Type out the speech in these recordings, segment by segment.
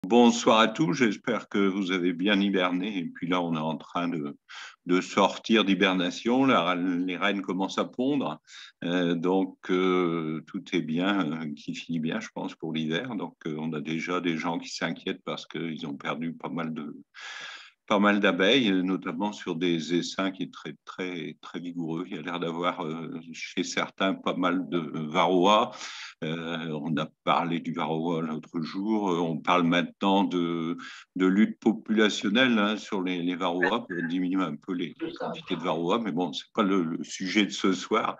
Bonsoir à tous, j'espère que vous avez bien hiberné. Et puis là, on est en train de sortir d'hibernation. Les rennes commencent à pondre. Donc, tout est bien, qui finit bien, je pense, pour l'hiver. Donc, on a déjà des gens qui s'inquiètent parce qu'ils ont perdu pas mal d'abeilles, notamment sur des essaims qui est très, très, très vigoureux. Il y a l'air d'avoir chez certains pas mal de varroa. On a parlé du varroa l'autre jour. On parle maintenant de lutte populationnelle sur les varroas pour diminuer un peu les quantités de varroa. Mais bon, ce n'est pas le sujet de ce soir.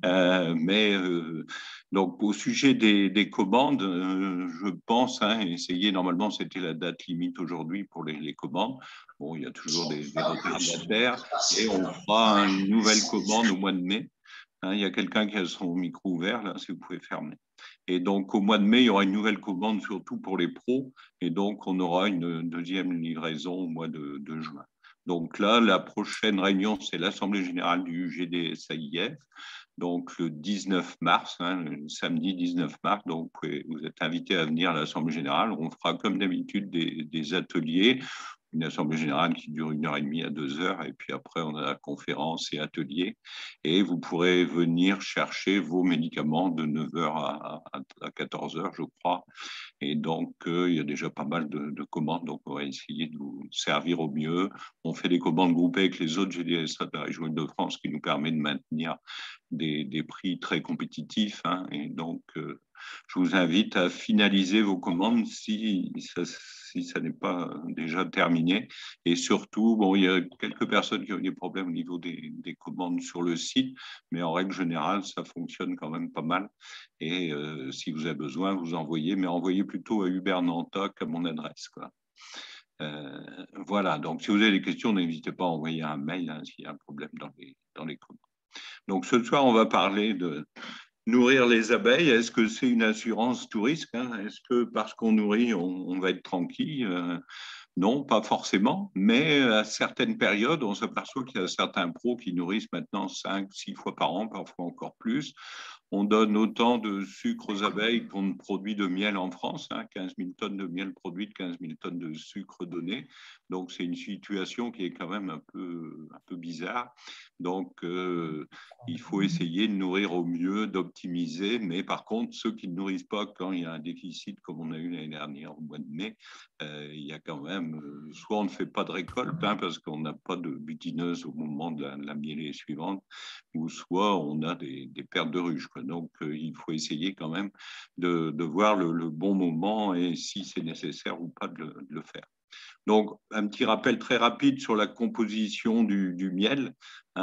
Donc, au sujet des commandes, je pense, essayer, normalement, c'était la date limite aujourd'hui pour les commandes. Bon, il y a toujours des retardataires et on fera une nouvelle commande au mois de mai. Il y a quelqu'un qui a son micro ouvert, là, si vous pouvez fermer. Et donc, au mois de mai, il y aura une nouvelle commande, surtout pour les pros. Et donc, on aura une deuxième livraison au mois de juin. Donc là, la prochaine réunion, c'est l'Assemblée générale du GDSAIF, donc le 19 mars, le samedi 19 mars. Donc, vous êtes invités à venir à l'Assemblée générale. On fera comme d'habitude des ateliers, une assemblée générale qui dure 1h30 à 2 heures, et puis après on a la conférence et atelier, et vous pourrez venir chercher vos médicaments de 9 heures à 14 heures, je crois. Et donc il y a déjà pas mal de commandes, donc on va essayer de vous servir au mieux. On fait des commandes groupées avec les autres GDSA de la région Île-de-France, qui nous permet de maintenir des prix très compétitifs, et donc je vous invite à finaliser vos commandes si ça n'est pas déjà terminé. Et surtout, bon, il y a quelques personnes qui ont des problèmes au niveau des commandes sur le site, mais en règle générale, ça fonctionne quand même pas mal. Et si vous avez besoin, vous envoyez, mais envoyez plutôt à Hubert Nantoc, à mon adresse, quoi. Voilà, donc si vous avez des questions, n'hésitez pas à envoyer un mail s'il y a un problème dans les commandes. Donc ce soir, on va parler de nourrir les abeilles. Est-ce que c'est une assurance tout risque, Est-ce que parce qu'on nourrit, on va être tranquille Non, pas forcément, mais à certaines périodes, on s'aperçoit qu'il y a certains pros qui nourrissent maintenant 5, 6 fois par an, parfois encore plus. On donne autant de sucre aux abeilles qu'on produit de miel en France, 15 000 tonnes de miel produites, 15 000 tonnes de sucre donné. Donc, c'est une situation qui est quand même un peu bizarre. Donc, il faut essayer de nourrir au mieux, d'optimiser. Mais par contre, ceux qui ne nourrissent pas quand il y a un déficit, comme on a eu l'année dernière au mois de mai, il y a quand même, soit on ne fait pas de récolte, parce qu'on n'a pas de butineuse au moment de la mielée suivante, ou soit on a des pertes de ruches, quoi. Donc, il faut essayer quand même de voir le bon moment et si c'est nécessaire ou pas de le faire. Donc, un petit rappel très rapide sur la composition du miel,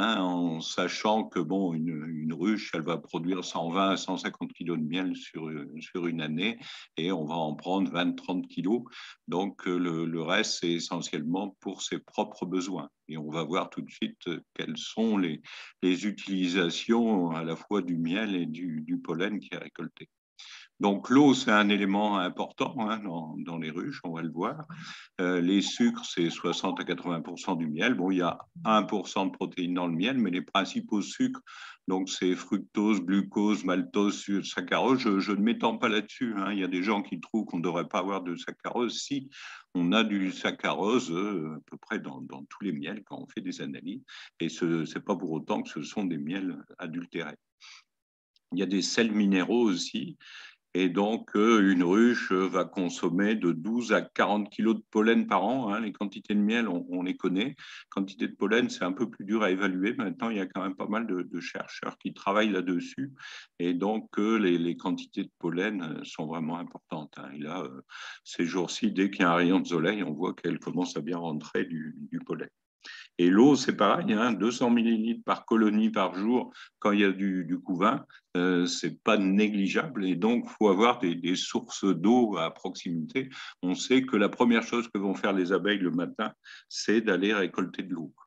en sachant que bon, une ruche, elle va produire 120 à 150 kilos de miel sur une année, et on va en prendre 20-30 kilos. Donc, le reste, c'est essentiellement pour ses propres besoins. Et on va voir tout de suite quelles sont les utilisations à la fois du miel et du pollen qui est récolté. Donc l'eau, c'est un élément important dans les ruches, on va le voir. Les sucres, c'est 60 à 80% du miel. Bon, il y a 1% de protéines dans le miel, mais les principaux sucres, donc c'est fructose, glucose, maltose, saccharose, je ne m'étends pas là-dessus. Il y a des gens qui trouvent qu'on ne devrait pas avoir de saccharose. Si, on a du saccharose à peu près dans tous les miels quand on fait des analyses, et ce n'est pas pour autant que ce sont des miels adultérés. Il y a des sels minéraux aussi. Et donc, une ruche va consommer de 12 à 40 kilos de pollen par an. Les quantités de miel, on les connaît. Quantité de pollen, c'est un peu plus dur à évaluer. Maintenant, il y a quand même pas mal de chercheurs qui travaillent là-dessus. Et donc, les quantités de pollen sont vraiment importantes. Et là, ces jours-ci, dès qu'il y a un rayon de soleil, on voit qu'elle commence à bien rentrer du pollen. Et l'eau, c'est pareil, 200 millilitres par colonie par jour quand il y a du couvain, c'est pas négligeable. Et donc, il faut avoir des sources d'eau à proximité. On sait que la première chose que vont faire les abeilles le matin, c'est d'aller récolter de l'eau.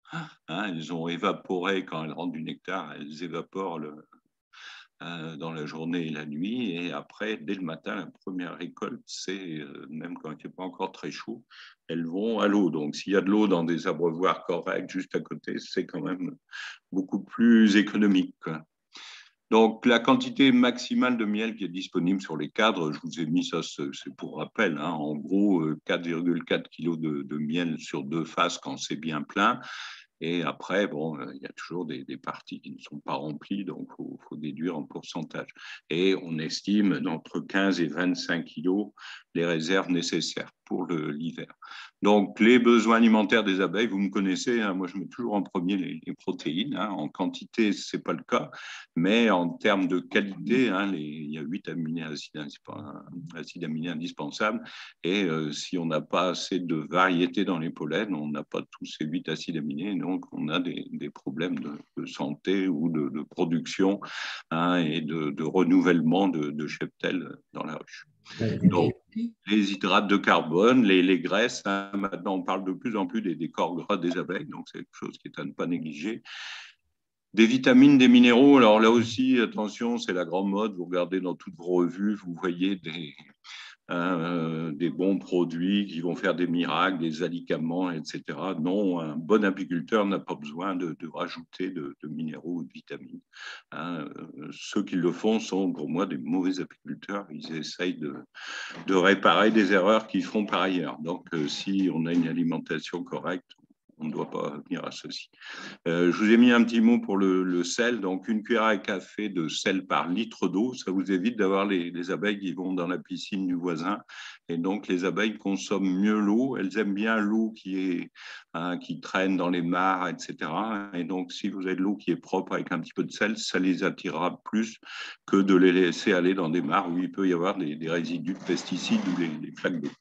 Elles ont évaporé, quand elles rentrent du nectar, elles évaporent dans la journée et la nuit. Et après, dès le matin, la première récolte, c'est, même quand il n'est pas encore très chaud, elles vont à l'eau. Donc, s'il y a de l'eau dans des abreuvoirs corrects juste à côté, c'est quand même beaucoup plus économique. Donc, la quantité maximale de miel qui est disponible sur les cadres, je vous ai mis ça, c'est pour rappel, hein, en gros 4,4 kg de miel sur 2 faces quand c'est bien plein. Et après, bon, il y a toujours des parties qui ne sont pas remplies, donc il faut déduire en pourcentage. Et on estime d'entre 15 et 25 kilos les réserves nécessaires pour l'hiver. Donc, les besoins alimentaires des abeilles, vous me connaissez, hein, moi je mets toujours en premier les protéines. Hein, en quantité, ce n'est pas le cas, mais en termes de qualité, hein, il y a 8 acides aminés indispensables. Et si on n'a pas assez de variété dans les pollens, on n'a pas tous ces 8 acides aminés, donc on a des problèmes de santé ou de production, hein, et de renouvellement de cheptel dans la ruche. Donc, les hydrates de carbone, les graisses, hein, maintenant on parle de plus en plus des corps gras des abeilles, donc c'est quelque chose qui est à ne pas négliger. Des vitamines, des minéraux, alors là aussi, attention, c'est la grande mode, vous regardez dans toutes vos revues, vous voyez des bons produits qui vont faire des miracles, des alicaments, etc. Non, un bon apiculteur n'a pas besoin de rajouter de minéraux ou de vitamines. Hein, ceux qui le font sont pour moi des mauvais apiculteurs. Ils essayent de réparer des erreurs qu'ils font par ailleurs. Donc, si on a une alimentation correcte, on ne doit pas venir à ceci. Je vous ai mis un petit mot pour le sel. Donc, une cuillère à café de sel par litre d'eau, ça vous évite d'avoir les abeilles qui vont dans la piscine du voisin. Et donc, les abeilles consomment mieux l'eau. Elles aiment bien l'eau qui traîne dans les mares, etc. Et donc, si vous avez de l'eau qui est propre avec un petit peu de sel, ça les attirera plus que de les laisser aller dans des mares où il peut y avoir des résidus de pesticides ou les flaques d'eau.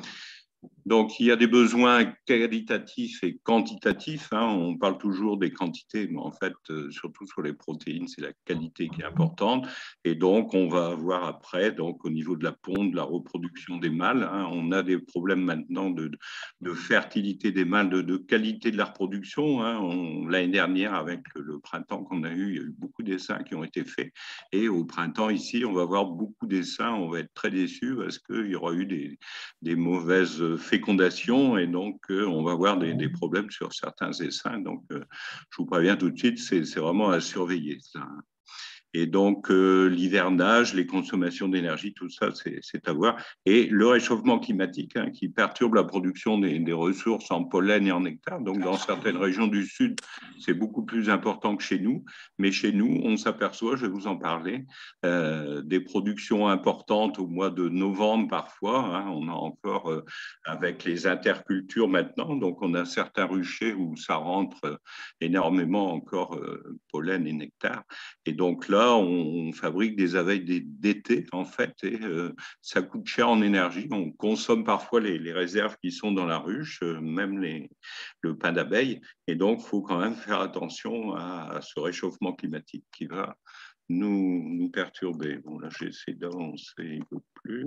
Donc, il y a des besoins qualitatifs et quantitatifs. Hein. On parle toujours des quantités, mais en fait, surtout sur les protéines, c'est la qualité qui est importante. Et donc, on va avoir après, donc, au niveau de la ponte, de la reproduction des mâles, hein, on a des problèmes maintenant de fertilité des mâles, de qualité de la reproduction. Hein. L'année dernière, avec le printemps qu'on a eu, il y a eu beaucoup d'essaims qui ont été faits. Et au printemps, ici, on va avoir beaucoup d'essaims. On va être très déçus parce qu'il y aura eu des mauvaises fécondation et donc on va avoir des problèmes sur certains essaims. Donc, je vous préviens tout de suite, c'est vraiment à surveiller ça. Et donc, l'hivernage, les consommations d'énergie, tout ça, c'est à voir. Et le réchauffement climatique, hein, qui perturbe la production des ressources en pollen et en nectar. Donc, dans certaines régions du Sud, c'est beaucoup plus important que chez nous. Mais chez nous, on s'aperçoit, je vais vous en parler, des productions importantes au mois de novembre parfois. Hein, on a encore, avec les intercultures maintenant, donc on a certains ruchers où ça rentre énormément encore pollen et nectar. Et donc là, on fabrique des abeilles d'été, en fait, et ça coûte cher en énergie. On consomme parfois les réserves qui sont dans la ruche, même le pain d'abeille. Et donc, il faut quand même faire attention à ce réchauffement climatique qui va nous perturber. Bon, là, j'essaie d'avancer un peu plus.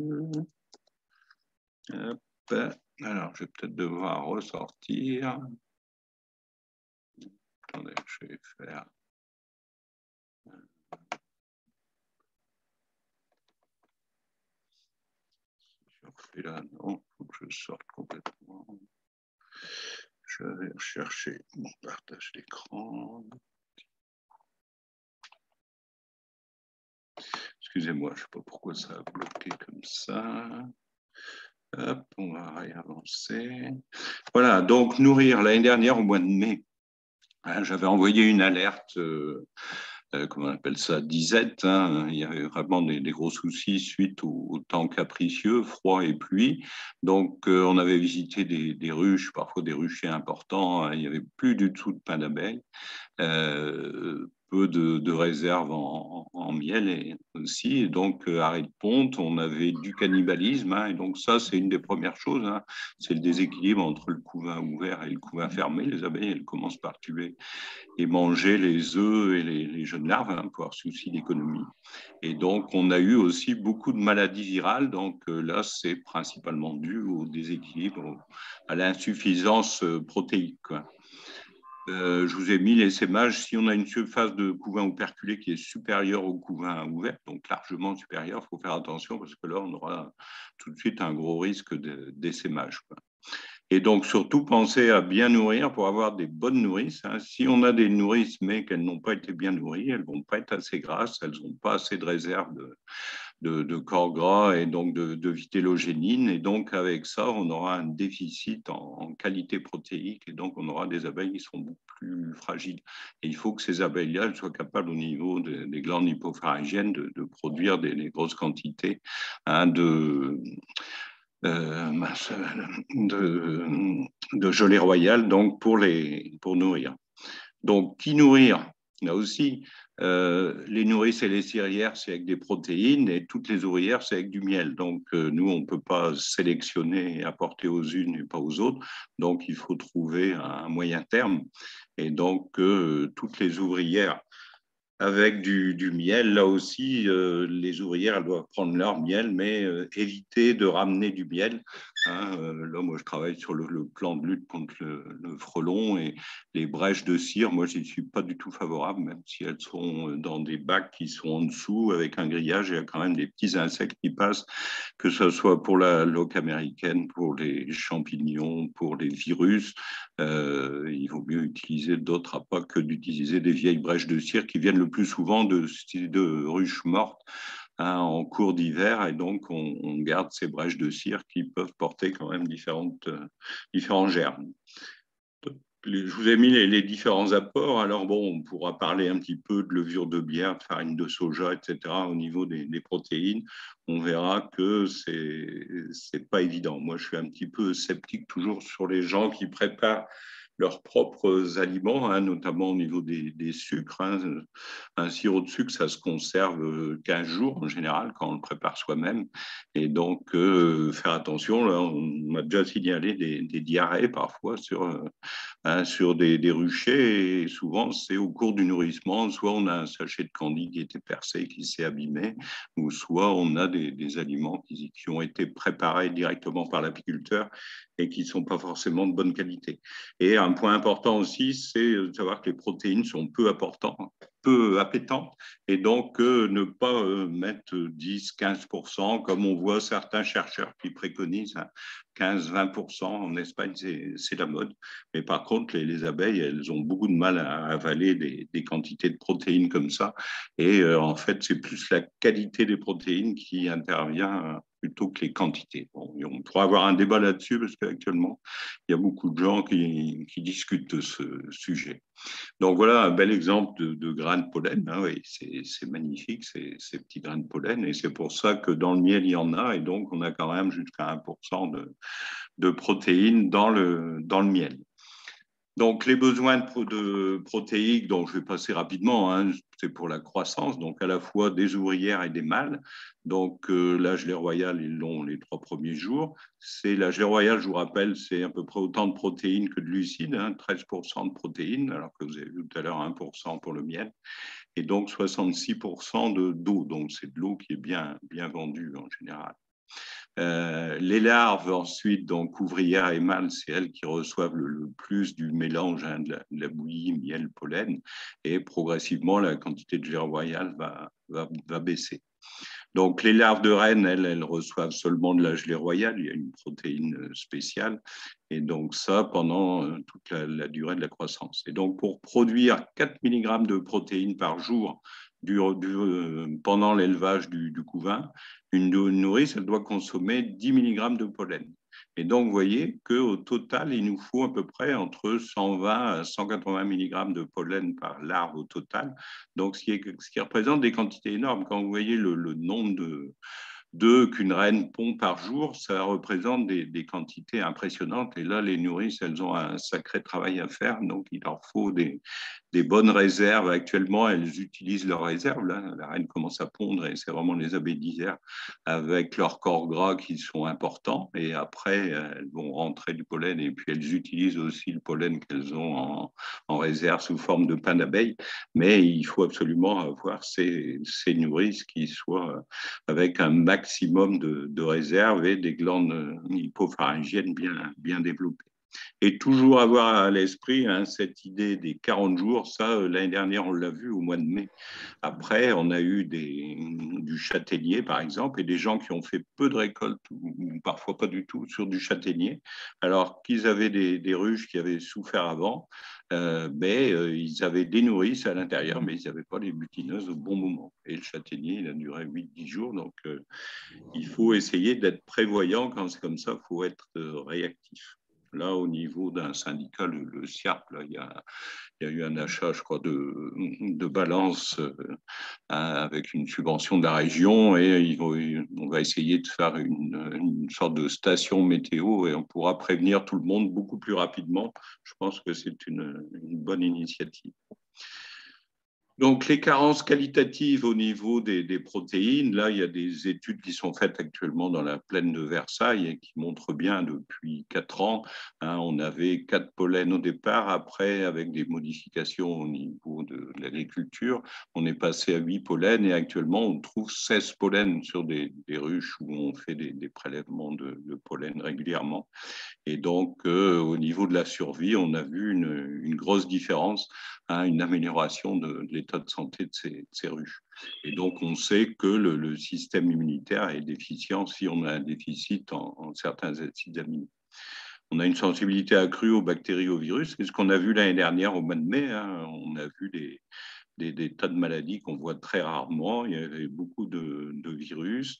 Hop. Alors, je vais peut-être devoir ressortir. Attendez, je vais faire... Et là, non, il faut que je sorte complètement. Je vais rechercher mon partage d'écran. Excusez-moi, je ne sais pas pourquoi ça a bloqué comme ça. Hop, on va réavancer. Voilà, donc nourrir. L'année dernière, au mois de mai, hein, j'avais envoyé une alerte, comment on appelle ça, disette. Hein. Il y avait vraiment des gros soucis suite au temps capricieux, froid et pluie. Donc, on avait visité des ruches, parfois des ruchers importants. Hein. Il n'y avait plus du tout de pain d'abeille. Peu de réserves en miel et aussi. Et donc, arrêt de ponte, on avait du cannibalisme. Hein, et donc, ça, c'est une des premières choses. Hein, c'est le déséquilibre entre le couvain ouvert et le couvain fermé. Les abeilles, elles commencent par tuer et manger les œufs et les jeunes larves, hein, par souci d'économie. Et donc, on a eu aussi beaucoup de maladies virales. Donc, là, c'est principalement dû au déséquilibre, à l'insuffisance protéique, quoi. Je vous ai mis l'essaimage. Si on a une surface de couvain operculé qui est supérieure au couvain ouvert, donc largement supérieure, il faut faire attention parce que là, on aura tout de suite un gros risque d'essaimage, quoi. Et donc, surtout, penser à bien nourrir pour avoir des bonnes nourrices, hein. Si on a des nourrices, mais qu'elles n'ont pas été bien nourries, elles ne vont pas être assez grasses, elles n'ont pas assez de réserve de corps gras et donc de vitellogénine. Et donc, avec ça, on aura un déficit en qualité protéique et donc on aura des abeilles qui sont beaucoup plus fragiles. Et il faut que ces abeilles-là soient capables, au niveau des glandes hypopharyngiennes, de produire des grosses quantités, hein, euh, de gelée royale donc pour nourrir. Donc, qui nourrir? Là aussi, les nourrices et les cirières, c'est avec des protéines et toutes les ouvrières, c'est avec du miel. Donc, nous, on ne peut pas sélectionner et apporter aux unes et pas aux autres. Donc, il faut trouver un moyen terme. Et donc, toutes les ouvrières avec du miel, là aussi, les ouvrières elles doivent prendre leur miel, mais éviter de ramener du miel, hein. Là, moi, je travaille sur le plan de lutte contre le frelon et les brèches de cire. Moi, je n'y suis pas du tout favorable, même si elles sont dans des bacs qui sont en dessous avec un grillage. Il y a quand même des petits insectes qui passent, que ce soit pour la loque américaine, pour les champignons, pour les virus. Il vaut mieux utiliser d'autres appâts que d'utiliser des vieilles brèches de cire qui viennent le plus souvent de ruches mortes, hein, en cours d'hiver. Et donc, on garde ces brèches de cire qui peuvent porter quand même différents germes. Je vous ai mis les différents apports. Alors, bon, on pourra parler un petit peu de levure de bière, de farine de soja, etc. Au niveau des protéines. On verra que c'est pas évident. Moi, je suis un petit peu sceptique toujours sur les gens qui préparent leurs propres aliments, hein, notamment au niveau des sucres, hein. Un sirop de sucre, ça se conserve 15 jours en général quand on le prépare soi-même. Et donc, faire attention. Là, on m'a déjà signalé des diarrhées parfois hein, sur des ruchers. Et souvent, c'est au cours du nourrissement. Soit on a un sachet de candy qui était percé, qui s'est abîmé, ou soit on a des aliments qui ont été préparés directement par l'apiculteur et qui ne sont pas forcément de bonne qualité. Et un point important aussi, c'est de savoir que les protéines sont peu appétantes, et donc ne pas mettre 10-15%, comme on voit certains chercheurs qui préconisent, hein, 15-20%. En Espagne, c'est la mode. Mais par contre, les abeilles, elles ont beaucoup de mal à avaler des quantités de protéines comme ça. Et en fait, c'est plus la qualité des protéines qui intervient plutôt que les quantités. Bon, on pourra avoir un débat là-dessus parce qu'actuellement, il y a beaucoup de gens qui discutent de ce sujet. Donc voilà un bel exemple de grains de pollen, hein. Oui, c'est magnifique, ces petits grains de pollen. Et c'est pour ça que dans le miel, il y en a. Et donc, on a quand même jusqu'à 1% de protéines dans le miel. Donc, les besoins de protéiques, donc je vais passer rapidement, hein, c'est pour la croissance, donc à la fois des ouvrières et des mâles. Donc, la gelée royale, ils l'ont les 3 premiers jours. La gelée royale, je vous rappelle, c'est à peu près autant de protéines que de glucides, hein, 13% de protéines, alors que vous avez vu tout à l'heure 1% pour le miel, et donc 66% d'eau. Donc, c'est de l'eau qui est bien vendue en général. Les larves, ensuite, donc ouvrières et mâles, c'est elles qui reçoivent le plus du mélange, hein, de la bouillie, miel, pollen, et progressivement, la quantité de gelée royale va baisser. Donc, les larves de reine, elles reçoivent seulement de la gelée royale, il y a une protéine spéciale, et donc ça pendant toute la durée de la croissance. Et donc, pour produire 4 mg de protéines par jour pendant l'élevage du couvain, une nourrice, elle doit consommer 10 mg de pollen. Et donc, vous voyez qu'au total, il nous faut à peu près entre 120 à 180 mg de pollen par larve au total. Donc, ce qui représente des quantités énormes. Quand vous voyez le nombre d'œufs qu'une reine pond par jour, ça représente des quantités impressionnantes. Et là, les nourrices, elles ont un sacré travail à faire. Donc, il leur faut des bonnes réserves. Actuellement, elles utilisent leurs réserves. Là. La reine commence à pondre et c'est vraiment les abeilles d'hiver avec leurs corps gras qui sont importants. Et après, elles vont rentrer du pollen et puis elles utilisent aussi le pollen qu'elles ont en réserve sous forme de pain d'abeille. Mais il faut absolument avoir ces nourrices qui soient avec un maximum de réserves et des glandes hypopharyngiennes bien développées. Et toujours avoir à l'esprit hein, cette idée des 40 jours, ça, l'année dernière, on l'a vu au mois de mai. Après, on a eu du châtaignier, par exemple, et des gens qui ont fait peu de récoltes, ou parfois pas du tout, sur du châtaignier, alors qu'ils avaient des ruches qui avaient souffert avant, mais ils avaient des nourrices à l'intérieur, mais ils n'avaient pas les butineuses au bon moment. Et le châtaignier, il a duré 8-10 jours, donc il faut essayer d'être prévoyant quand c'est comme ça, il faut être réactif. Là, au niveau d'un syndicat, le SIARP, là, il y a eu un achat, je crois, de balance avec une subvention de la région et on va essayer de faire une sorte de station météo et on pourra prévenir tout le monde beaucoup plus rapidement. Je pense que c'est une bonne initiative. Donc, les carences qualitatives au niveau des protéines, là, il y a des études qui sont faites actuellement dans la plaine de Versailles et qui montrent bien depuis 4 ans, hein, on avait 4 pollens au départ, après, avec des modifications au niveau de l'agriculture, on est passé à 8 pollens et actuellement, on trouve 16 pollens sur des ruches où on fait des prélèvements de pollen régulièrement. Et donc, au niveau de la survie, on a vu une grosse différence, hein, une amélioration de l'état de santé de ces ruches. Et donc, on sait que le système immunitaire est déficient si on a un déficit en certains acides aminés. On a une sensibilité accrue aux bactéries, aux virus. C'est ce qu'on a vu l'année dernière au mois de mai. Hein. On a vu des tas de maladies qu'on voit très rarement. Il y avait beaucoup de virus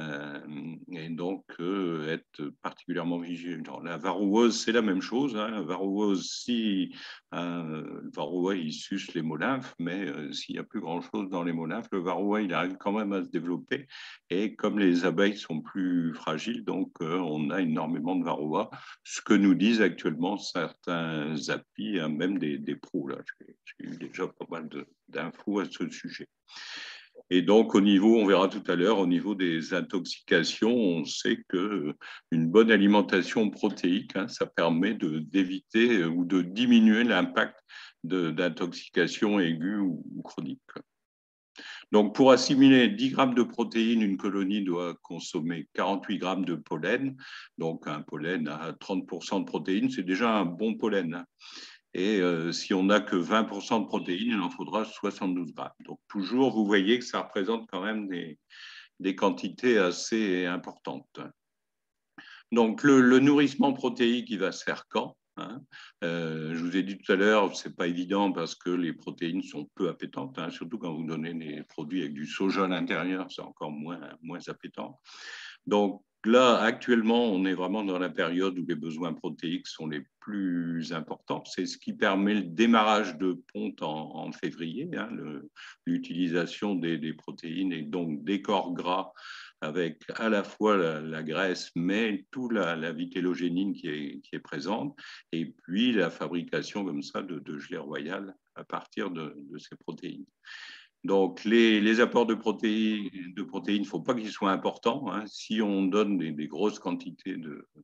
et donc être particulièrement vigilant. La varroose, c'est la même chose. Hein. La varroose, si le varroa, il suce les molymphes, mais s'il n'y a plus grand-chose dans les molymphes, le varroa, il arrive quand même à se développer. Et comme les abeilles sont plus fragiles, donc on a énormément de varroa, ce que nous disent actuellement certains applis, hein, même des pros. Là. J'ai eu déjà pas mal d'infos à ce sujet. Et donc, au niveau, on verra tout à l'heure, au niveau des intoxications, on sait qu'une bonne alimentation protéique, hein, ça permet d'éviter ou de diminuer l'impact d'intoxication aiguë ou chronique. Donc, pour assimiler 10 grammes de protéines, une colonie doit consommer 48 grammes de pollen. Donc, un pollen à 30% de protéines, c'est déjà un bon pollen. Hein. Et si on n'a que 20% de protéines, il en faudra 72 grammes. Donc, toujours, vous voyez que ça représente quand même des quantités assez importantes. Donc, le nourrissement protéique, il va se faire quand hein je vous ai dit tout à l'heure, ce n'est pas évident parce que les protéines sont peu appétantes, hein, surtout quand vous donnez des produits avec du soja à l'intérieur, c'est encore moins appétant. Donc là, actuellement, on est vraiment dans la période où les besoins protéiques sont les plus importants. C'est ce qui permet le démarrage de ponte en février, hein, l'utilisation des protéines et donc des corps gras avec à la fois la graisse, mais toute la vitellogénine qui est présente, et puis la fabrication comme ça de gelée royale à partir de ces protéines. Donc, les apports de protéines, il ne faut pas qu'ils soient importants. Hein. Si on donne des grosses quantités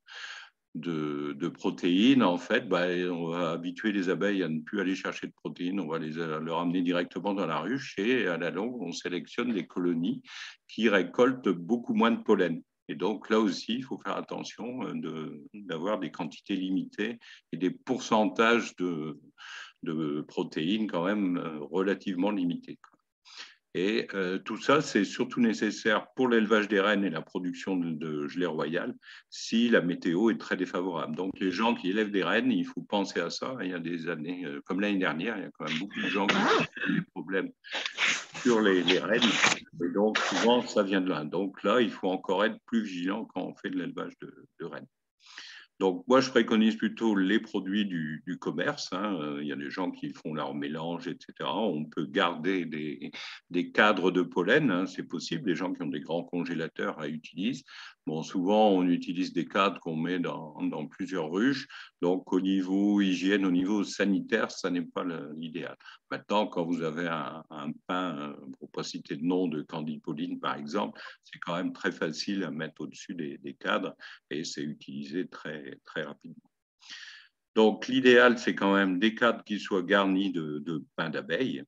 de protéines, en fait, on va habituer les abeilles à ne plus aller chercher de protéines, on va leur amener directement dans la ruche et à la longue, on sélectionne des colonies qui récoltent beaucoup moins de pollen. Et donc là aussi, il faut faire attention d'avoir des quantités limitées et des pourcentages de protéines quand même relativement limités. Et tout ça, c'est surtout nécessaire pour l'élevage des rennes et la production de gelée royale si la météo est très défavorable. Donc, les gens qui élèvent des rennes, il faut penser à ça. Il y a des années, comme l'année dernière, il y a quand même beaucoup de gens qui ont des problèmes sur les rennes. Et donc, souvent, ça vient de là. Donc là, il faut encore être plus vigilant quand on fait de l'élevage de rennes. Donc, moi, je préconise plutôt les produits du commerce. Hein. Il y a des gens qui font leur mélange, etc. On peut garder des cadres de pollen, hein. C'est possible. Les gens qui ont des grands congélateurs à utiliser. Bon, souvent, on utilise des cadres qu'on met dans plusieurs ruches. Donc, au niveau hygiène, au niveau sanitaire, ça n'est pas l'idéal. Maintenant, quand vous avez un pain, pour ne pas citer de nom, de candipoline, par exemple, c'est quand même très facile à mettre au-dessus des cadres et c'est utilisé très, très rapidement. Donc, l'idéal, c'est quand même des cadres qui soient garnis de pain d'abeille.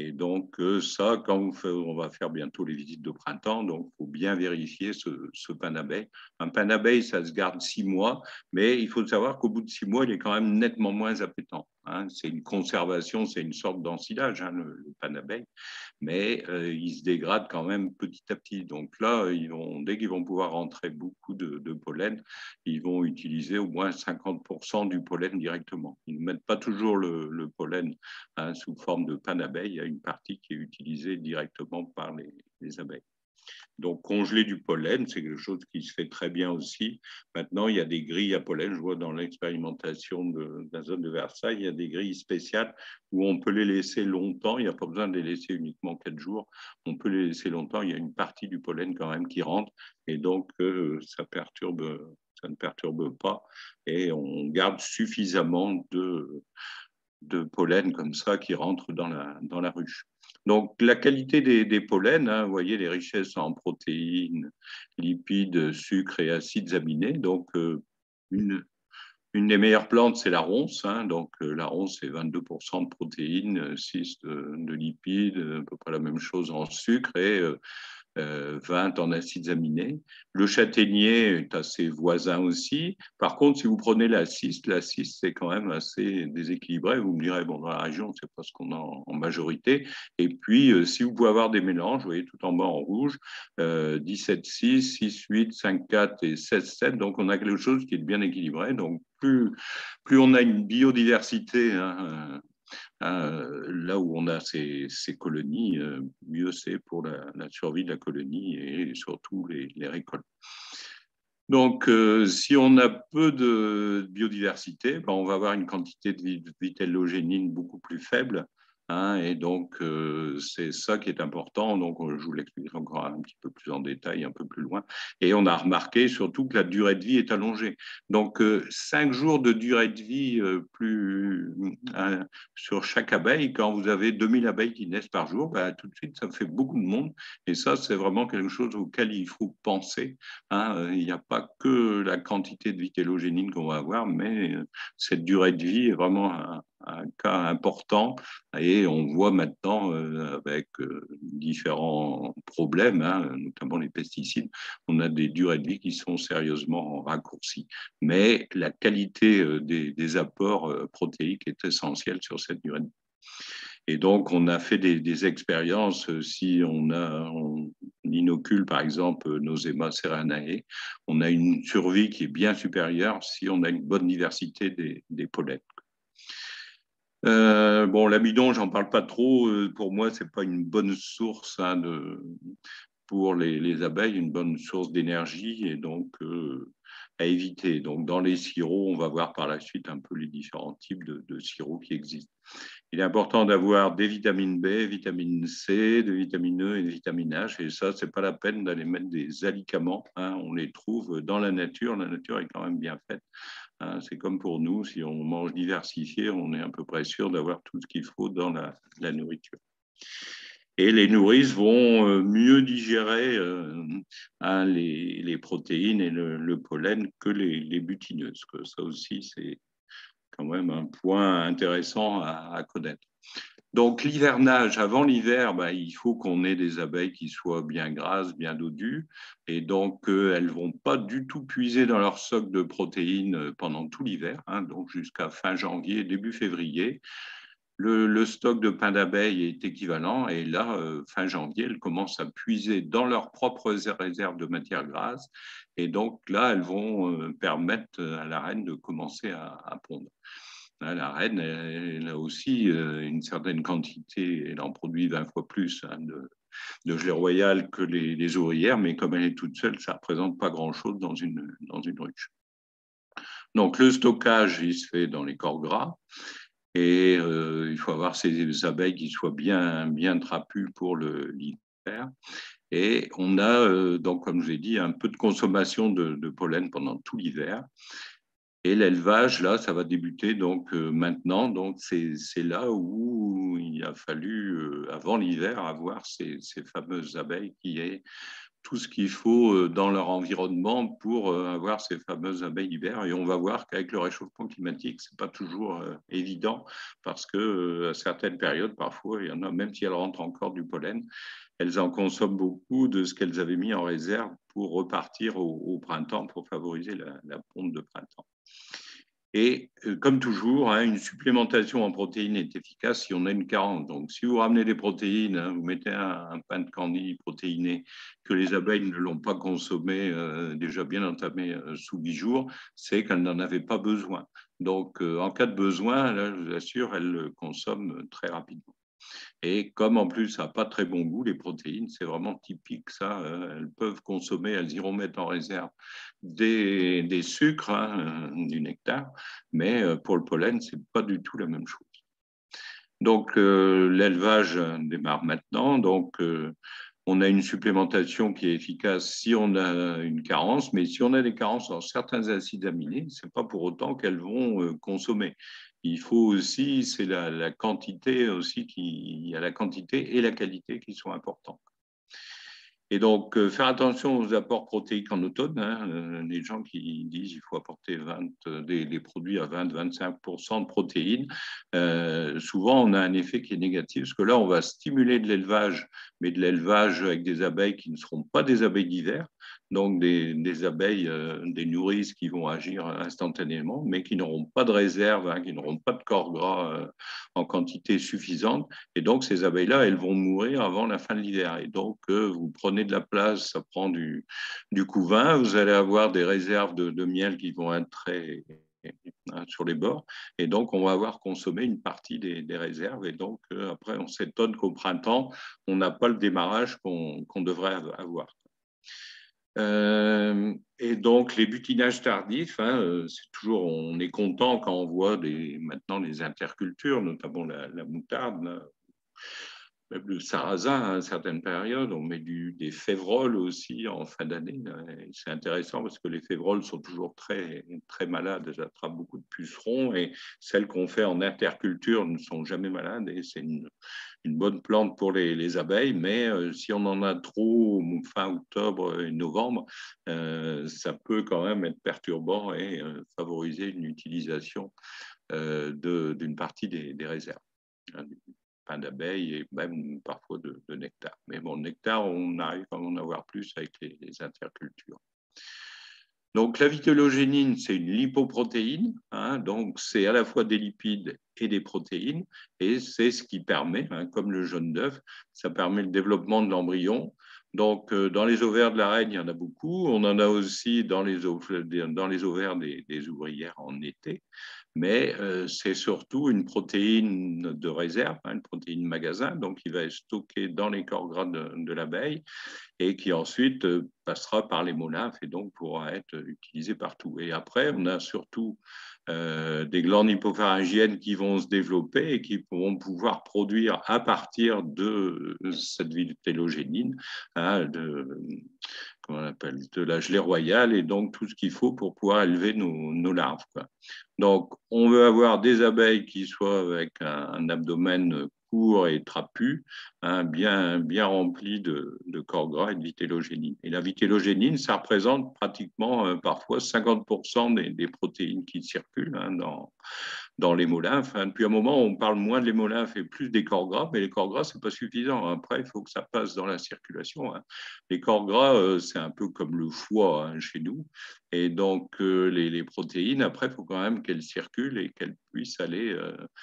Et donc, ça, on va faire bientôt les visites de printemps, donc il faut bien vérifier ce pain d'abeille. Un pain d'abeille, ça se garde 6 mois, mais il faut savoir qu'au bout de 6 mois, il est quand même nettement moins appétant. Hein. C'est une conservation, c'est une sorte d'ensilage, hein, le pain d'abeille, mais il se dégrade quand même petit à petit. Donc là, dès qu'ils vont pouvoir rentrer beaucoup de pollen, ils vont utiliser au moins 50% du pollen directement. Ils ne mettent pas toujours le pollen, hein, sous forme de pain d'abeille. Il y a une partie qui est utilisée directement par les abeilles. Donc, congeler du pollen, c'est quelque chose qui se fait très bien aussi. Maintenant, il y a des grilles à pollen. Je vois dans l'expérimentation de la zone de Versailles, il y a des grilles spéciales où on peut les laisser longtemps. Il n'y a pas besoin de les laisser uniquement 4 jours. On peut les laisser longtemps. Il y a une partie du pollen quand même qui rentre. Et donc, ça ne perturbe pas. Et on garde suffisamment de pollen comme ça qui rentre dans la ruche. Donc, la qualité des pollens, hein, vous voyez les richesses en protéines, lipides, sucres et acides aminés. Donc, une des meilleures plantes, c'est la ronce. Hein. Donc, la ronce, c'est 22% de protéines, 6 de lipides, à peu près la même chose en sucre et 20 en acides aminés. Le châtaignier est assez voisin aussi. Par contre, si vous prenez la ciste, c'est quand même assez déséquilibré. Vous me direz, bon, dans la région, c'est pas ce qu'on a en majorité. Et puis, si vous pouvez avoir des mélanges, vous voyez tout en bas en rouge, 17,6, 6,8, 5,4 et 16,7. Donc, on a quelque chose qui est bien équilibré. Donc, plus on a une biodiversité, hein, là où on a ces colonies, mieux c'est pour la survie de la colonie et surtout les récoltes. Donc, si on a peu de biodiversité, ben, on va avoir une quantité de vitellogénine beaucoup plus faible. Hein, et donc, c'est ça qui est important. Donc, je vous l'expliquerai encore un petit peu plus en détail, un peu plus loin. Et on a remarqué surtout que la durée de vie est allongée. Donc, 5 jours de durée de vie sur chaque abeille, quand vous avez 2000 abeilles qui naissent par jour, ben, tout de suite, ça fait beaucoup de monde. Et ça, c'est vraiment quelque chose auquel il faut penser. Hein. Il n'y a pas que la quantité de vitellogénine qu'on va avoir, mais cette durée de vie est vraiment un cas important et on voit maintenant avec différents problèmes, hein, notamment les pesticides, on a des durées de vie qui sont sérieusement raccourcies. Mais la qualité des apports protéiques est essentielle sur cette durée de vie. Et donc, on a fait des expériences. Si on inocule, par exemple, Nosema ceranae, on a une survie qui est bien supérieure si on a une bonne diversité des pollens. Bon, l'amidon, j'en parle pas trop. Pour moi, c'est pas une bonne source, hein, pour les abeilles, une bonne source d'énergie et donc à éviter. Donc, dans les sirops, on va voir par la suite un peu les différents types de sirops qui existent. Il est important d'avoir des vitamines B, vitamine C, des vitamines E et des vitamines H. Et ça, c'est pas la peine d'aller mettre des alicaments. Hein. On les trouve dans la nature. La nature est quand même bien faite. Hein. C'est comme pour nous, si on mange diversifié, on est à peu près sûr d'avoir tout ce qu'il faut dans la nourriture. Et les nourrices vont mieux digérer hein, les protéines et le pollen que les butineuses. Ça aussi, c'est quand même un point intéressant à connaître. Donc, l'hivernage, avant l'hiver, ben, il faut qu'on ait des abeilles qui soient bien grasses, bien dodues. Et donc, elles ne vont pas du tout puiser dans leur stock de protéines pendant tout l'hiver, hein, donc jusqu'à fin janvier, début février. Le stock de pain d'abeilles est équivalent et là, fin janvier, elles commencent à puiser dans leurs propres réserves de matière grasse et donc là, elles vont permettre à la reine de commencer à pondre. La reine, elle a aussi une certaine quantité, elle en produit 20 fois plus hein, de gelée royale que les ouvrières, mais comme elle est toute seule, ça ne représente pas grand-chose dans une ruche. Donc le stockage, il se fait dans les corps gras. Et il faut avoir ces abeilles qui soient bien trapues pour l'hiver. Et on a, donc, comme je l'ai dit, un peu de consommation de pollen pendant tout l'hiver. Et l'élevage, là, ça va débuter donc maintenant. Donc, c'est là où il a fallu, avant l'hiver, avoir ces fameuses abeilles qui aient tout ce qu'il faut dans leur environnement pour avoir ces fameuses abeilles d'hiver. Et on va voir qu'avec le réchauffement climatique, ce n'est pas toujours évident parce que à certaines périodes, parfois, il y en a, même si elles rentrent encore du pollen, elles en consomment beaucoup de ce qu'elles avaient mis en réserve pour repartir au printemps, pour favoriser la ponte de printemps. Et comme toujours, une supplémentation en protéines est efficace si on a une carence. Donc, si vous ramenez des protéines, vous mettez un pain de candy protéiné que les abeilles ne l'ont pas consommé, déjà bien entamé sous 8 jours, c'est qu'elles n'en avaient pas besoin. Donc, en cas de besoin, là, je vous assure, elles le consomment très rapidement. Et comme en plus ça n'a pas très bon goût, les protéines, c'est vraiment typique ça. Elles peuvent consommer, elles iront mettre en réserve des sucres, du nectar, mais pour le pollen, ce n'est pas du tout la même chose. Donc l'élevage démarre maintenant. Donc on a une supplémentation qui est efficace si on a une carence, mais si on a des carences en certains acides aminés, ce n'est pas pour autant qu'elles vont consommer. Il faut aussi, c'est la quantité aussi, il y a la quantité et la qualité qui sont importantes. Et donc, faire attention aux apports protéiques en automne. Les gens qui disent qu'il faut apporter des produits à 20-25% de protéines, souvent on a un effet qui est négatif, parce que là, on va stimuler de l'élevage, mais de l'élevage avec des abeilles qui ne seront pas des abeilles d'hiver, donc des abeilles, des nourrices qui vont agir instantanément, mais qui n'auront pas de réserve, qui n'auront pas de corps gras en quantité suffisante. Et donc, ces abeilles-là, elles vont mourir avant la fin de l'hiver. Et donc, vous prenez de la place, ça prend du couvain, vous allez avoir des réserves de miel qui vont être très sur les bords. Et donc, on va avoir consommé une partie des réserves. Et donc, après, on s'étonne qu'au printemps, on n'a pas le démarrage qu'on devrait avoir. Et donc, les butinages tardifs, c'est toujours, on est content quand on voit maintenant les intercultures, notamment la moutarde, même le sarrasin à certaines périodes. On met des févroles aussi en fin d'année. C'est intéressant parce que les févroles sont toujours très, très malades. Elles attrapent beaucoup de pucerons et celles qu'on fait en interculture ne sont jamais malades. Et c'est une bonne plante pour les abeilles, mais si on en a trop fin octobre et novembre, ça peut quand même être perturbant et favoriser une utilisation d'une partie des réserves, pain d'abeille et même parfois de nectar. Mais bon, le nectar, on arrive à en avoir plus avec les intercultures. Donc, la vitellogénine, c'est une lipoprotéine, donc c'est à la fois des lipides et des protéines, et c'est ce qui permet, comme le jaune d'œuf, ça permet le développement de l'embryon. Donc, dans les ovaires de la reine, il y en a beaucoup. On en a aussi dans les ovaires des ouvrières en été. Mais c'est surtout une protéine de réserve, une protéine magasin, donc qui va être stockée dans les corps gras de l'abeille et qui ensuite passera par les molymphes et donc pourra être utilisée partout. Et après, on a surtout des glandes hypopharyngiennes qui vont se développer et qui vont pouvoir produire à partir de cette vitellogénine, comment on appelle, de la gelée royale et donc tout ce qu'il faut pour pouvoir élever nos larves, quoi. Donc, on veut avoir des abeilles qui soient avec un abdomen court et trapu, bien rempli de corps gras et de vitellogénine. Et la vitellogénine, ça représente pratiquement parfois 50% des protéines qui circulent dans les molymphes. Depuis un moment, on parle moins de l'hémolymphe et plus des corps gras, mais les corps gras, ce n'est pas suffisant. Après, il faut que ça passe dans la circulation. Les corps gras, c'est un peu comme le foie chez nous. Et donc, les protéines, après, il faut quand même qu'elles circulent et qu'elles puissent aller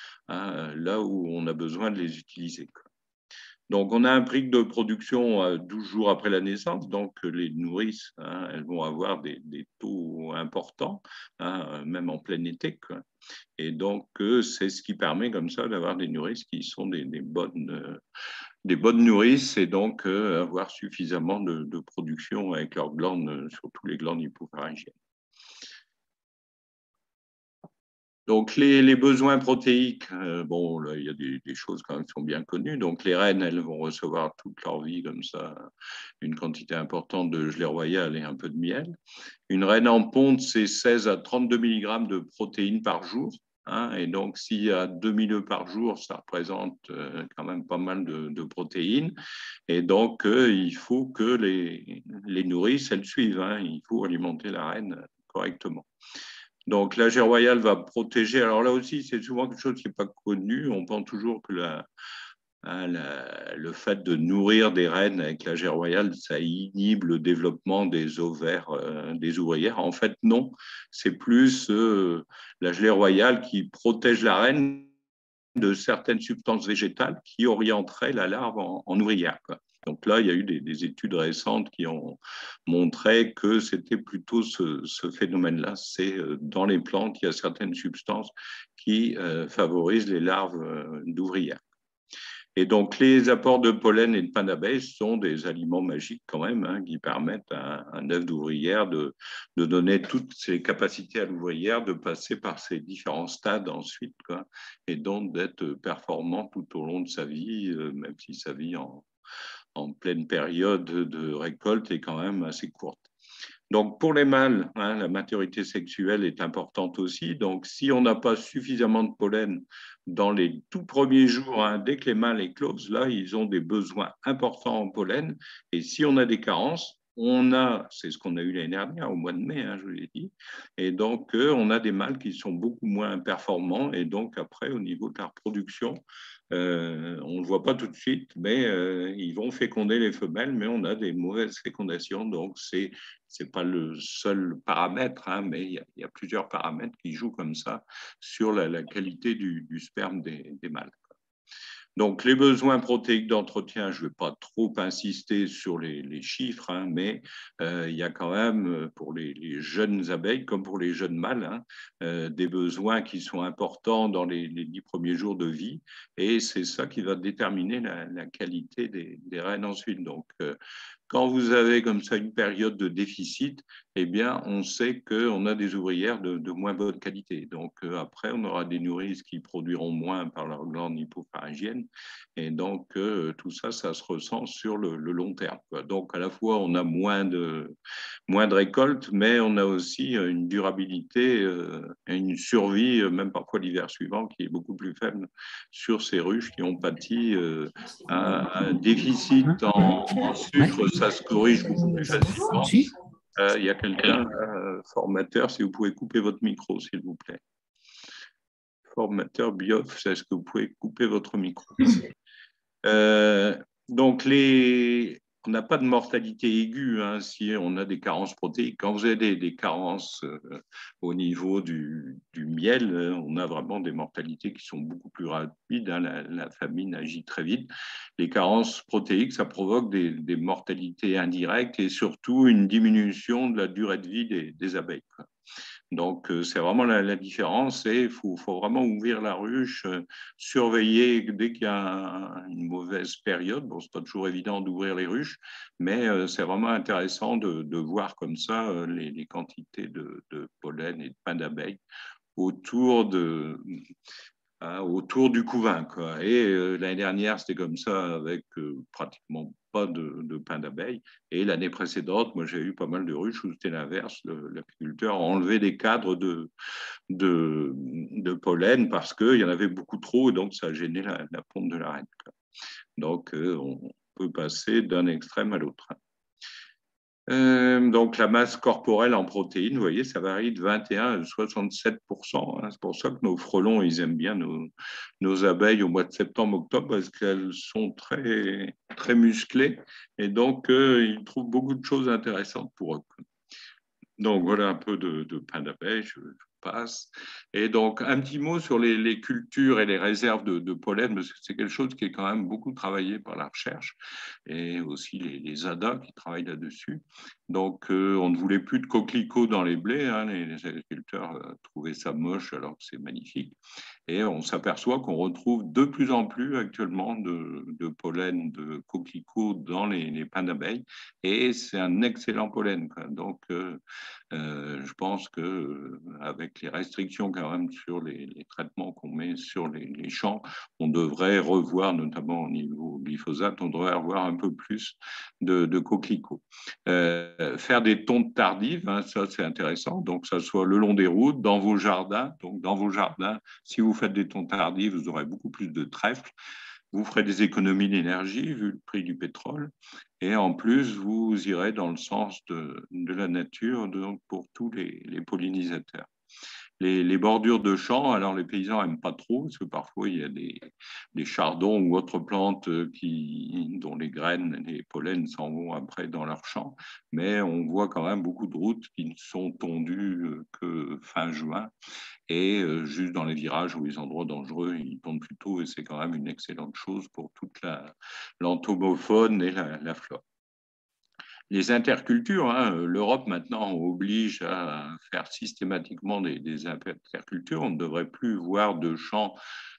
là où on a besoin de les utiliser. Donc, on a un pic de production 12 jours après la naissance. Donc, les nourrices, elles vont avoir des taux importants, même en plein été, quoi. Et donc, c'est ce qui permet comme ça d'avoir des nourrices qui sont des bonnes nourrices et donc avoir suffisamment de production avec leurs glandes, surtout les glandes hypopharyngiennes. Donc, les besoins protéiques, bon, là, il y a des choses quand même qui sont bien connues. Donc, les reines, elles vont recevoir toute leur vie comme ça une quantité importante de gelée royale et un peu de miel. Une reine en ponte, c'est 16 à 32 mg de protéines par jour. hein, et donc, s'il y a 2000 œufs par jour, ça représente quand même pas mal de protéines. Et donc, il faut que les nourrices, elles suivent, hein, il faut alimenter la reine correctement. Donc, la royale va protéger. Alors là aussi, c'est souvent quelque chose qui n'est pas connu. On pense toujours que le fait de nourrir des reines avec la gère royale, ça inhibe le développement des ovaires des ouvrières. En fait, non. C'est plus la gelée royale qui protège la reine de certaines substances végétales qui orienteraient la larve en ouvrière, quoi. Donc là, il y a eu des études récentes qui ont montré que c'était plutôt ce phénomène-là. C'est dans les plantes, il y a certaines substances qui favorisent les larves d'ouvrières. Et donc, les apports de pollen et de pain d'abeille sont des aliments magiques quand même, hein, qui permettent à un œuf d'ouvrière de donner toutes ses capacités à l'ouvrière, de passer par ces différents stades ensuite, quoi, et donc d'être performant tout au long de sa vie, même si sa vie en pleine période de récolte est quand même assez courte. Donc, pour les mâles, hein, la maturité sexuelle est importante aussi. Donc, si on n'a pas suffisamment de pollen dans les tout premiers jours, hein, dès que les mâles éclosent, là, ils ont des besoins importants en pollen. Et si on a des carences, c'est ce qu'on a eu l'année dernière, au mois de mai, hein, je vous l'ai dit. Et donc, on a des mâles qui sont beaucoup moins performants. Et donc, après, au niveau de la reproduction, on ne le voit pas tout de suite, mais ils vont féconder les femelles, mais on a des mauvaises fécondations. Donc, c'est pas le seul paramètre, hein, mais il y a plusieurs paramètres qui jouent comme ça sur la qualité du sperme des mâles. Donc, les besoins protéiques d'entretien, je ne vais pas trop insister sur les chiffres, hein, mais il y a quand même, pour les jeunes abeilles comme pour les jeunes mâles, hein, des besoins qui sont importants dans les 10 premiers jours de vie. Et c'est ça qui va déterminer la qualité des reines ensuite. Donc, quand vous avez comme ça une période de déficit, eh bien, on sait qu'on a des ouvrières de moins bonne qualité. Donc, après, on aura des nourrices qui produiront moins par leur glande hypopharyngienne. Et donc, tout ça, ça se ressent sur le long terme, quoi. Donc, à la fois, on a moins de récoltes, mais on a aussi une durabilité et une survie, même parfois l'hiver suivant, qui est beaucoup plus faible sur ces ruches qui ont pâti un déficit en sucre, ça se corrige beaucoup plus facilement. Il y a quelqu'un, formateur, si vous pouvez couper votre micro, s'il vous plaît. Formateur Biof, est-ce que vous pouvez couper votre micro? Donc, on n'a pas de mortalité aiguë, hein, si on a des carences protéiques. Quand vous avez des carences au niveau du miel, on a vraiment des mortalités qui sont beaucoup plus rapides, hein, la famine agit très vite. Les carences protéiques, ça provoque des mortalités indirectes et surtout une diminution de la durée de vie des abeilles, quoi. Donc, c'est vraiment la différence et il faut vraiment ouvrir la ruche, surveiller dès qu'il y a une mauvaise période. Bon, ce n'est pas toujours évident d'ouvrir les ruches, mais c'est vraiment intéressant de voir comme ça les quantités de pollen et de pain d'abeille autour autour du couvain, quoi. Et l'année dernière, c'était comme ça avec pratiquement pas de pain d'abeille. Et l'année précédente, moi, j'ai eu pas mal de ruches où c'était l'inverse. L'apiculteur a enlevé des cadres de pollen parce qu'il y en avait beaucoup trop, et donc ça a gêné la ponte de la reine, quoi. Donc, on peut passer d'un extrême à l'autre. Donc, la masse corporelle en protéines, vous voyez, ça varie de 21 à 67%, hein. C'est pour ça que nos frelons, ils aiment bien nos abeilles au mois de septembre-octobre parce qu'elles sont très, très musclées et donc ils trouvent beaucoup de choses intéressantes pour eux. Donc, voilà un peu de pain d'abeille, je passe. Et donc, un petit mot sur les cultures et les réserves de pollen, parce que c'est quelque chose qui est quand même beaucoup travaillé par la recherche et aussi les ADA qui travaillent là-dessus. Donc, on ne voulait plus de coquelicots dans les blés, hein, les agriculteurs trouvaient ça moche alors que c'est magnifique. Et on s'aperçoit qu'on retrouve de plus en plus actuellement de pollen de coquelicots dans les pains d'abeilles. Et c'est un excellent pollen, quoi. Donc, je pense qu'avec avec les restrictions quand même sur les traitements qu'on met sur les champs, on devrait revoir, notamment au niveau glyphosate, on devrait avoir un peu plus de coquelicots. Faire des tontes tardives, hein, ça c'est intéressant, donc ça soit le long des routes, dans vos jardins. Donc dans vos jardins, si vous faites des tontes tardives, vous aurez beaucoup plus de trèfle. Vous ferez des économies d'énergie vu le prix du pétrole. Et en plus, vous irez dans le sens de la nature donc pour tous les pollinisateurs. Les bordures de champs, alors les paysans n'aiment pas trop, parce que parfois il y a des chardons ou autres plantes dont les graines, les pollens s'en vont après dans leurs champs. Mais on voit quand même beaucoup de routes qui ne sont tondues que fin juin. Et juste dans les virages ou les endroits dangereux, ils tondent plus tôt. Et c'est quand même une excellente chose pour toute l'entomofaune et la flore. Les intercultures, hein, l'Europe maintenant oblige à faire systématiquement des intercultures. On ne devrait plus voir de champs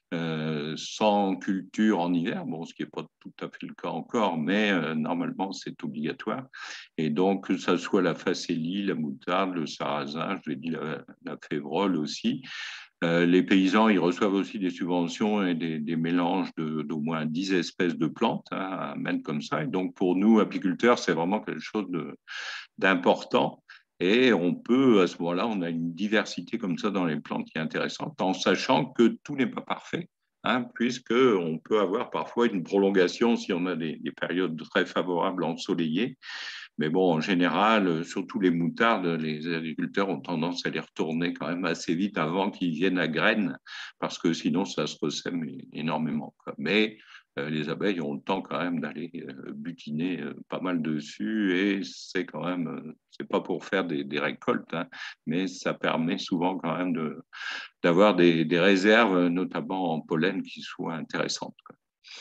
sans culture en hiver, bon, ce qui n'est pas tout à fait le cas encore, mais normalement c'est obligatoire. Et donc, que ce soit la facélie, la moutarde, le sarrasin, je l'ai dit, la févrole aussi, les paysans, ils reçoivent aussi des subventions et des mélanges d'au moins 10 espèces de plantes, hein, à mettre comme ça. Et donc, pour nous, apiculteurs, c'est vraiment quelque chose d'important. Et on peut, à ce moment-là, on a une diversité comme ça dans les plantes qui est intéressante, en sachant que tout n'est pas parfait, hein, puisqu'on peut avoir parfois une prolongation si on a des périodes très favorables ensoleillées. Mais bon, en général, surtout les moutardes, les agriculteurs ont tendance à les retourner quand même assez vite avant qu'ils viennent à graines, parce que sinon, ça se ressème énormément. Mais les abeilles ont le temps quand même d'aller butiner pas mal dessus, et c'est quand même, c'est pas pour faire des récoltes, hein, mais ça permet souvent quand même d'avoir des réserves, notamment en pollen, qui soient intéressantes, quoi.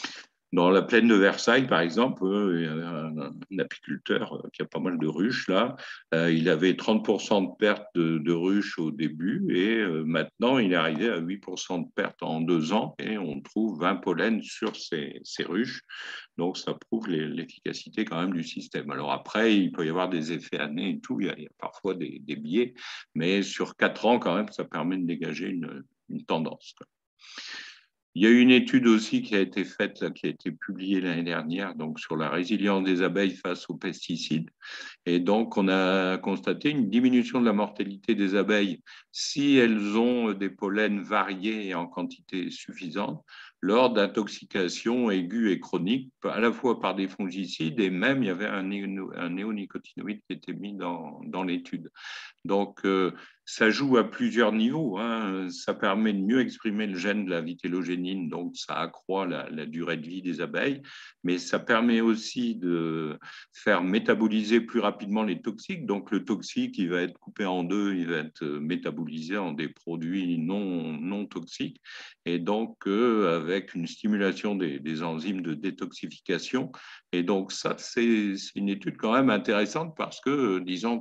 Dans la plaine de Versailles, par exemple, il y a un apiculteur qui a pas mal de ruches là. Il avait 30% de perte de ruches au début, et maintenant il est arrivé à 8% de perte en 2 ans, et on trouve 20 pollens sur ces ruches. Donc ça prouve l'efficacité quand même du système. Alors après, il peut y avoir des effets années et tout, il y a parfois des biais, mais sur 4 ans quand même, ça permet de dégager une tendance, quoi. Il y a une étude aussi qui a été faite, là, qui a été publiée l'année dernière, donc sur la résilience des abeilles face aux pesticides. Et donc, on a constaté une diminution de la mortalité des abeilles si elles ont des pollens variés et en quantité suffisante lors d'intoxications aiguës et chroniques, à la fois par des fongicides, et même il y avait un néonicotinoïde qui était mis dans l'étude. Donc, ça joue à plusieurs niveaux, hein. Ça permet de mieux exprimer le gène de la vitellogénine, donc ça accroît la durée de vie des abeilles, mais ça permet aussi de faire métaboliser plus rapidement les toxiques. Donc, le toxique, il va être coupé en deux, il va être métabolisé en des produits non toxiques. Et donc, avec une stimulation des enzymes de détoxification. Et donc, ça, c'est une étude quand même intéressante, parce que, disons que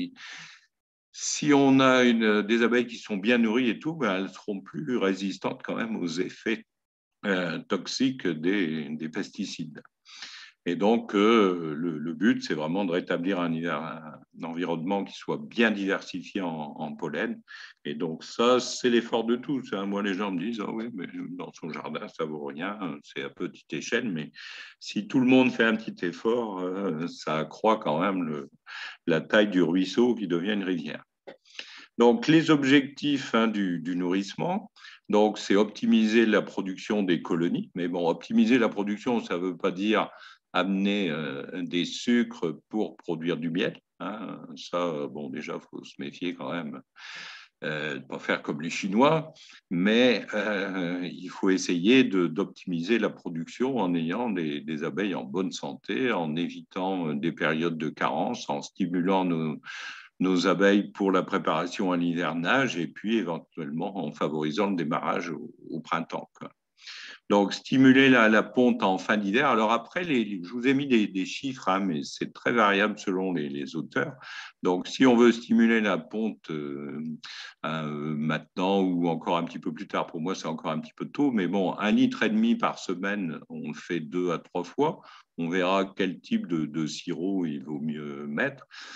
si on a des abeilles qui sont bien nourries et tout, ben, elles seront plus résistantes quand même aux effets toxiques des pesticides. Et donc, le but, c'est vraiment de rétablir un environnement qui soit bien diversifié en pollen. Et donc, ça, c'est l'effort de tous, hein. Moi, les gens me disent, ah oui, mais dans son jardin, ça vaut rien, c'est à petite échelle. Mais si tout le monde fait un petit effort, ça accroît quand même la taille du ruisseau qui devient une rivière. Donc, les objectifs, hein, du nourrissement, donc c'est optimiser la production des colonies. Mais bon, optimiser la production, ça ne veut pas dire amener des sucres pour produire du miel, hein. Ça, bon, déjà, il faut se méfier quand même de ne pas faire comme les Chinois, mais il faut essayer d'optimiser la production en ayant des abeilles en bonne santé, en évitant des périodes de carence, en stimulant nos abeilles pour la préparation à l'hivernage, et puis éventuellement en favorisant le démarrage au printemps, quoi. Donc, stimuler la ponte en fin d'hiver. Alors après, je vous ai mis des chiffres, hein, mais c'est très variable selon les auteurs. Donc, si on veut stimuler la ponte maintenant ou encore un petit peu plus tard, pour moi, c'est encore un petit peu tôt, mais bon, 1,5 litre par semaine, on le fait 2 à 3 fois. On verra quel type de sirop il vaut mieux mettre.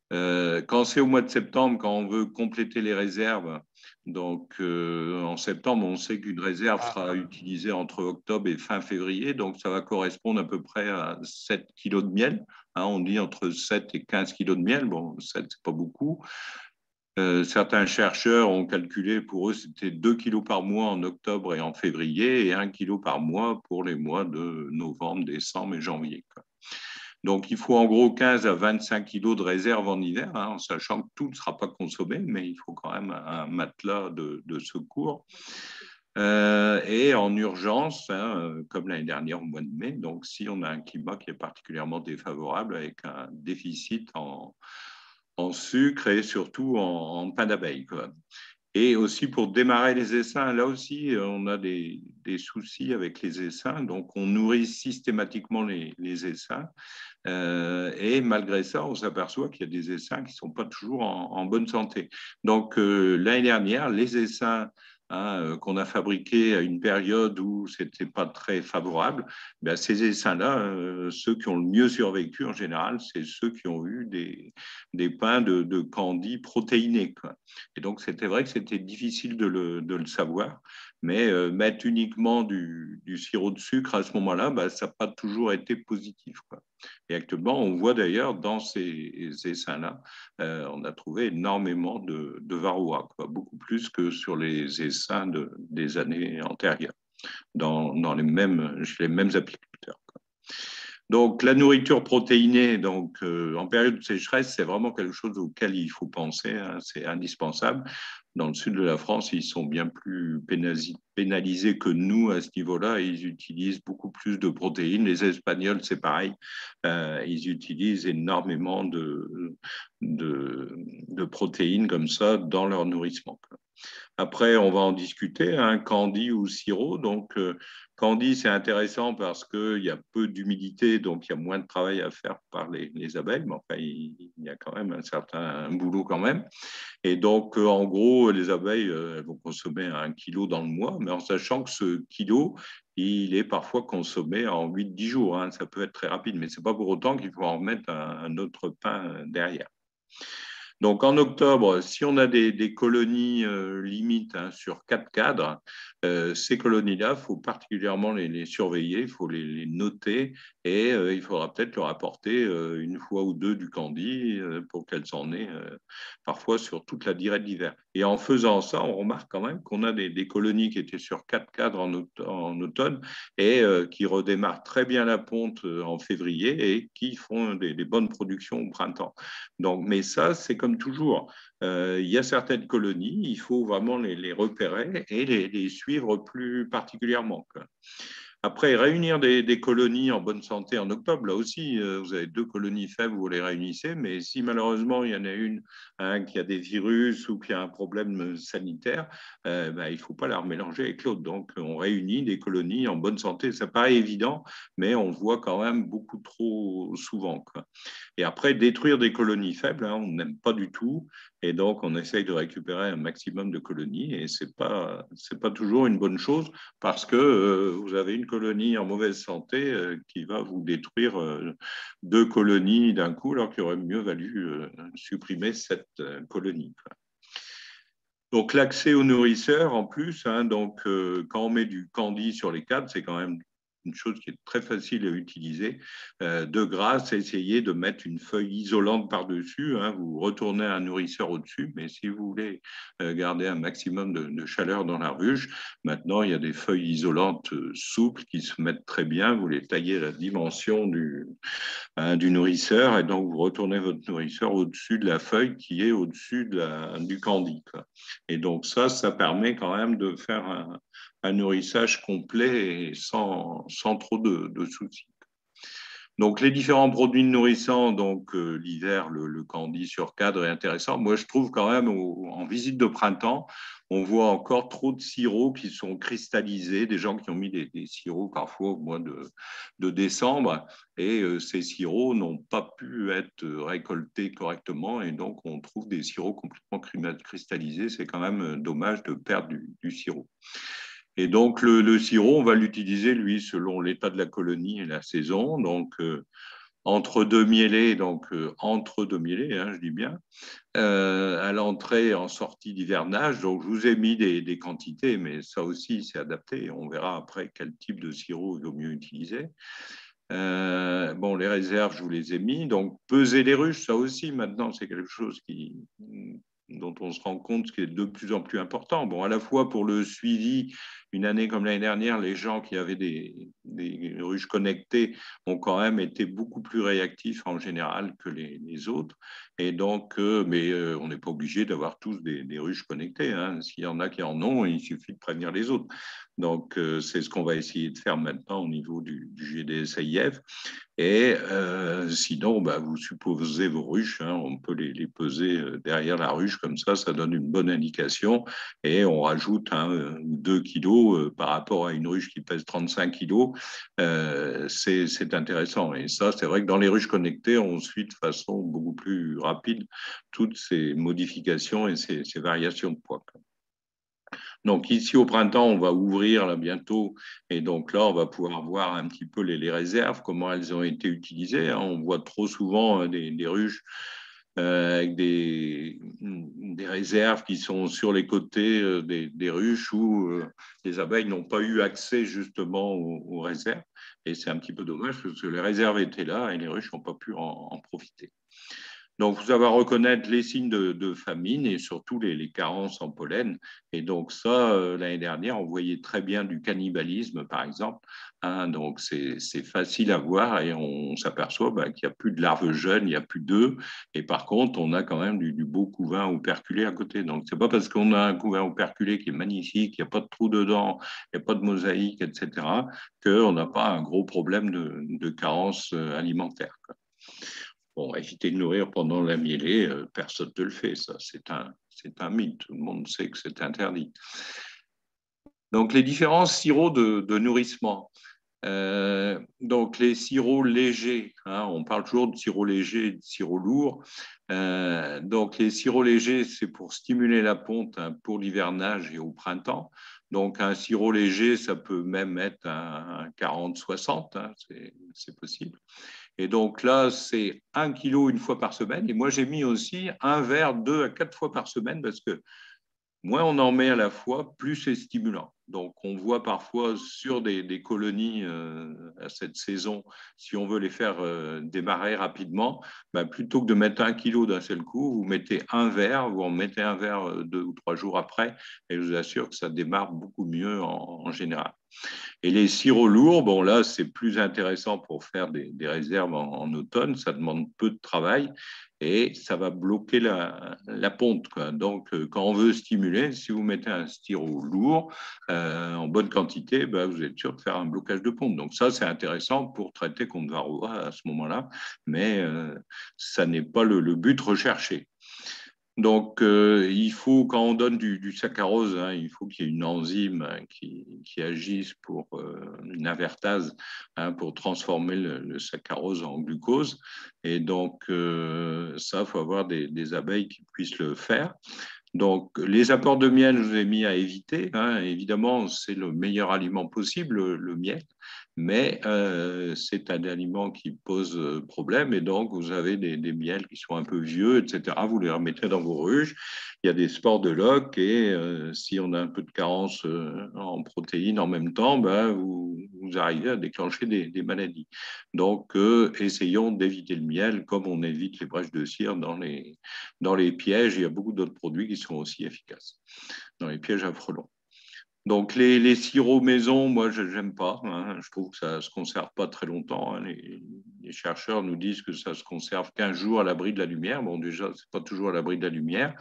Quand c'est au mois de septembre, quand on veut compléter les réserves, donc en septembre, on sait qu'une réserve sera utilisée entre octobre et fin février, donc ça va correspondre à peu près à 7 kilos de miel. Hein, on dit entre 7 et 15 kilos de miel. Bon, 7, c'est pas beaucoup. Certains chercheurs ont calculé, pour eux, c'était 2 kilos par mois en octobre et en février et 1 kilo par mois pour les mois de novembre, décembre et janvier, quoi. Donc, il faut en gros 15 à 25 kilos de réserve en hiver, hein, en sachant que tout ne sera pas consommé, mais il faut quand même un matelas de secours. Et en urgence, hein, comme l'année dernière au mois de mai, donc si on a un climat qui est particulièrement défavorable avec un déficit en sucre et surtout en pain d'abeille, quoi. Et aussi pour démarrer les essaims, là aussi, on a des soucis avec les essaims. Donc, on nourrit systématiquement les essaims. Et malgré ça, on s'aperçoit qu'il y a des essaims qui ne sont pas toujours en bonne santé. Donc, l'année dernière, les essaims, hein, qu'on a fabriqués à une période où ce n'était pas très favorable, ben, ces essaims-là, ceux qui ont le mieux survécu en général, c'est ceux qui ont eu des pains de candy protéinés, quoi. Et donc, c'était vrai que c'était difficile de le savoir, mais mettre uniquement du sirop de sucre à ce moment-là, ben, ça n'a pas toujours été positif, quoi. Et actuellement, on voit d'ailleurs dans ces essaims-là, on a trouvé énormément de varroa, quoi, beaucoup plus que sur les essaims des années antérieures, chez les mêmes apiculteurs, quoi. Donc, la nourriture protéinée, donc, en période de sécheresse, c'est vraiment quelque chose auquel il faut penser, hein, c'est indispensable. Dans le sud de la France, ils sont bien plus pénalisés que nous à ce niveau-là. Ils utilisent beaucoup plus de protéines. Les Espagnols, c'est pareil. Ils utilisent énormément de protéines comme ça dans leur nourrissement. Après, on va en discuter, hein, candy ou sirop. Donc, candy, c'est intéressant parce qu'il y a peu d'humidité, donc il y a moins de travail à faire par les abeilles, mais enfin, il y a quand même un certain boulot quand même. Et donc, en gros, les abeilles, elles vont consommer 1 kilo dans le mois, mais en sachant que ce kilo, il est parfois consommé en 8-10 jours, hein. Ça peut être très rapide, mais ce n'est pas pour autant qu'il faut en remettre un autre pain derrière. Donc en octobre, si on a des colonies limites, hein, sur 4 cadres, ces colonies-là, il faut particulièrement les surveiller, il faut les noter et il faudra peut-être leur apporter une fois ou deux du candy pour qu'elles en aient parfois sur toute la durée de l'hiver. Et en faisant ça, on remarque quand même qu'on a des colonies qui étaient sur 4 cadres en automne et qui redémarrent très bien la ponte en février et qui font des bonnes productions au printemps. Donc, mais ça, c'est comme toujours. Il y a certaines colonies, il faut vraiment les repérer et les suivre plus particulièrement, quoi. Après, réunir des colonies en bonne santé en octobre, là aussi, vous avez 2 colonies faibles, vous les réunissez, mais si malheureusement il y en a une, hein, qui a des virus ou qui a un problème sanitaire, ben, il ne faut pas la remélanger avec l'autre. Donc, on réunit des colonies en bonne santé. Ça paraît évident, mais on le voit quand même beaucoup trop souvent, quoi. Et après, détruire des colonies faibles, hein, on n'aime pas du tout. Et donc, on essaye de récupérer un maximum de colonies. Et ce n'est pas toujours une bonne chose parce que vous avez une colonie en mauvaise santé qui va vous détruire 2 colonies d'un coup, alors qu'il aurait mieux valu supprimer cette colonie, quoi. Donc, l'accès aux nourrisseurs, en plus, hein, donc, quand on met du candy sur les cadres, c'est quand même une chose qui est très facile à utiliser. De grâce, essayez de mettre une feuille isolante par-dessus, hein, vous retournez un nourrisseur au-dessus, mais si vous voulez garder un maximum de chaleur dans la ruche, maintenant, il y a des feuilles isolantes souples qui se mettent très bien. Vous les taillez à la dimension du nourrisseur et donc vous retournez votre nourrisseur au-dessus de la feuille qui est au-dessus du candy, quoi. Et donc ça permet quand même de faire un nourrissage complet et sans trop de soucis. Donc, les différents produits nourrissants, donc l'hiver, le candy sur cadre est intéressant. Moi, je trouve quand même, en visite de printemps, on voit encore trop de sirops qui sont cristallisés, des gens qui ont mis des sirops parfois au mois de décembre, et ces sirops n'ont pas pu être récoltés correctement, et donc on trouve des sirops complètement cristallisés. C'est quand même dommage de perdre du sirop. Et donc, le sirop, on va l'utiliser, lui, selon l'état de la colonie et la saison. Donc, entre deux mielés, donc entre deux mielés, hein, je dis bien, à l'entrée et en sortie d'hivernage. Donc, je vous ai mis des quantités, mais ça aussi, c'est adapté. On verra après quel type de sirop il vaut mieux utiliser. Bon, les réserves, je vous les ai mis. Donc, peser les ruches, ça aussi, maintenant, c'est quelque chose dont on se rend compte qui est de plus en plus important. Bon, à la fois pour le suivi, une année comme l'année dernière, les gens qui avaient des ruches connectées ont quand même été beaucoup plus réactifs en général que les autres. Et donc, on n'est pas obligé d'avoir tous des ruches connectées, hein. S'il y en a qui en ont, il suffit de prévenir les autres. Donc, c'est ce qu'on va essayer de faire maintenant au niveau du GDSAIF. Et sinon, bah, vous supposez vos ruches, hein, on peut les peser derrière la ruche, comme ça donne une bonne indication. Et on rajoute 2 kilos par rapport à une ruche qui pèse 35 kilos. C'est intéressant. Et ça, c'est vrai que dans les ruches connectées, on suit de façon beaucoup plus rapide toutes ces modifications et ces variations de poids. Donc ici au printemps, on va ouvrir là bientôt et donc là, on va pouvoir voir un petit peu les réserves, comment elles ont été utilisées. On voit trop souvent des ruches avec des réserves qui sont sur les côtés des ruches où les abeilles n'ont pas eu accès justement aux réserves. Et c'est un petit peu dommage parce que les réserves étaient là et les ruches n'ont pas pu en profiter. Donc, vous allez reconnaître les signes de famine et surtout les carences en pollen. Et donc, ça, l'année dernière, on voyait très bien du cannibalisme, par exemple, hein. Donc, c'est facile à voir et on s'aperçoit qu'il n'y a plus de larves jeunes, il n'y a plus d'œufs. Et par contre, on a quand même du beau couvain operculé à côté. Donc, ce n'est pas parce qu'on a un couvain operculé qui est magnifique, il n'y a pas de trous dedans, il n'y a pas de mosaïque, etc., qu'on n'a pas un gros problème de carence alimentaire, quoi. Bon, éviter de nourrir pendant la mielée, personne ne le fait, ça, c'est un mythe, tout le monde sait que c'est interdit. Donc, les différents sirops de nourrissement. Donc, les sirops légers, hein, on parle toujours de sirops légers et de sirops lourds. Donc, les sirops légers, c'est pour stimuler la ponte, hein, pour l'hivernage et au printemps. Donc, un sirop léger, ça peut même être un 40-60, hein, c'est possible. Et donc là, c'est 1 kilo une fois par semaine. Et moi, j'ai mis aussi un verre 2 à 4 fois par semaine parce que moins on en met à la fois, plus c'est stimulant. Donc, on voit parfois sur des colonies à cette saison, si on veut les faire démarrer rapidement, plutôt que de mettre 1 kilo d'un seul coup, vous mettez un verre, vous en mettez un verre 2 ou 3 jours après, et je vous assure que ça démarre beaucoup mieux en général. Et les sirops lourds, bon là, c'est plus intéressant pour faire des réserves en automne, ça demande peu de travail et ça va bloquer la ponte, quoi. Donc, quand on veut stimuler, si vous mettez un sirop lourd en bonne quantité, vous êtes sûr de faire un blocage de ponte. Donc ça, c'est intéressant pour traiter contre varroa à ce moment-là, mais ça n'est pas le but recherché. Donc, il faut, quand on donne du saccharose, hein, il faut qu'il y ait une enzyme qui agisse pour une invertase, hein, pour transformer le saccharose en glucose. Et donc, ça, il faut avoir des abeilles qui puissent le faire. Donc, les apports de miel, je vous ai mis à éviter, hein. Évidemment, c'est le meilleur aliment possible, le miel, mais c'est un aliment qui pose problème. Et donc, vous avez des miels qui sont un peu vieux, etc. Vous les remettez dans vos ruches. Il y a des spores de loques et si on a un peu de carence en protéines en même temps, vous arrivez à déclencher des maladies. Donc, essayons d'éviter le miel comme on évite les brèches de cire dans les pièges. Il y a beaucoup d'autres produits qui sont aussi efficaces dans les pièges à frelons. Donc, les sirops maison, moi, je n'aime pas, hein. Je trouve que ça ne se conserve pas très longtemps, hein. Les chercheurs nous disent que ça se conserve 15 jours à l'abri de la lumière. Bon, déjà, ce n'est pas toujours à l'abri de la lumière.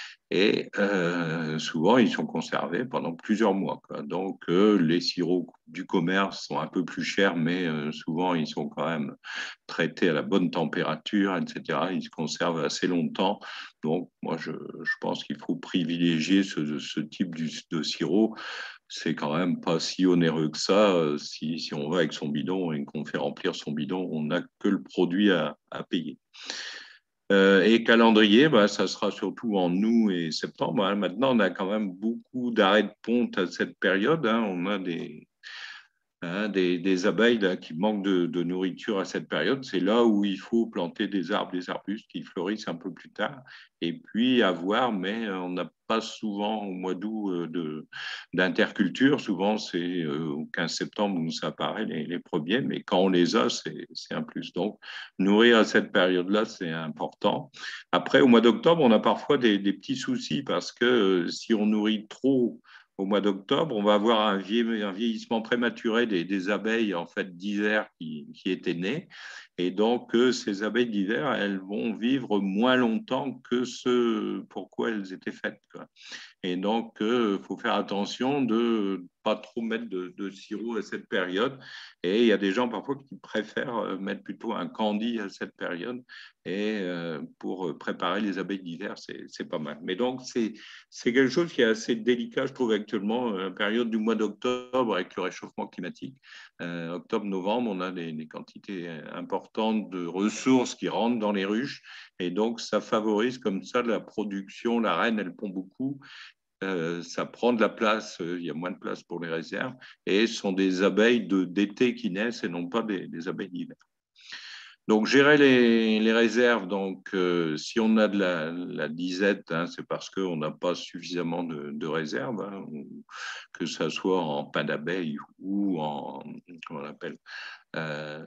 Et souvent, ils sont conservés pendant plusieurs mois, quoi. Donc, les sirops du commerce sont un peu plus chers, mais souvent, ils sont quand même traités à la bonne température, etc. Ils se conservent assez longtemps. Donc, moi, je pense qu'il faut privilégier ce type de sirop. C'est quand même pas si onéreux que ça. Si on va avec son bidon et qu'on fait remplir son bidon, on n'a que le produit à payer. Et calendrier, ça sera surtout en août et septembre, hein. Maintenant, on a quand même beaucoup d'arrêts de ponte à cette période, hein. On a hein, des abeilles là, qui manquent de nourriture à cette période. C'est là où il faut planter des arbres, des arbustes qui fleurissent un peu plus tard. Et puis avoir, mais on n'a pas souvent au mois d'août d'interculture. Souvent, c'est au 15 septembre où ça apparaît les premiers, mais quand on les a, c'est un plus. Donc, nourrir à cette période-là, c'est important. Après, au mois d'octobre, on a parfois des petits soucis parce que si on nourrit trop au mois d'octobre, on va avoir un vieillissement prématuré des abeilles en fait d'hiver qui étaient nées. Et donc, ces abeilles d'hiver, elles vont vivre moins longtemps que ce pourquoi elles étaient faites, quoi. Et donc, il faut faire attention de ne pas trop mettre de sirop à cette période. Et il y a des gens parfois qui préfèrent mettre plutôt un candy à cette période. Et pour préparer les abeilles d'hiver, c'est pas mal. Mais donc, c'est quelque chose qui est assez délicat, je trouve, actuellement, la période du mois d'octobre avec le réchauffement climatique. Octobre-novembre, on a des quantités importantes de ressources qui rentrent dans les ruches. Et donc, ça favorise comme ça la production. La reine, elle pond beaucoup. Ça prend de la place, il y a moins de place pour les réserves, et ce sont des abeilles d'été qui naissent et non pas des abeilles d'hiver. Donc, gérer les réserves, donc, si on a de la disette, hein, c'est parce qu'on n'a pas suffisamment de réserves, hein, que ça soit en pain d'abeille ou en, comment on appelle, euh,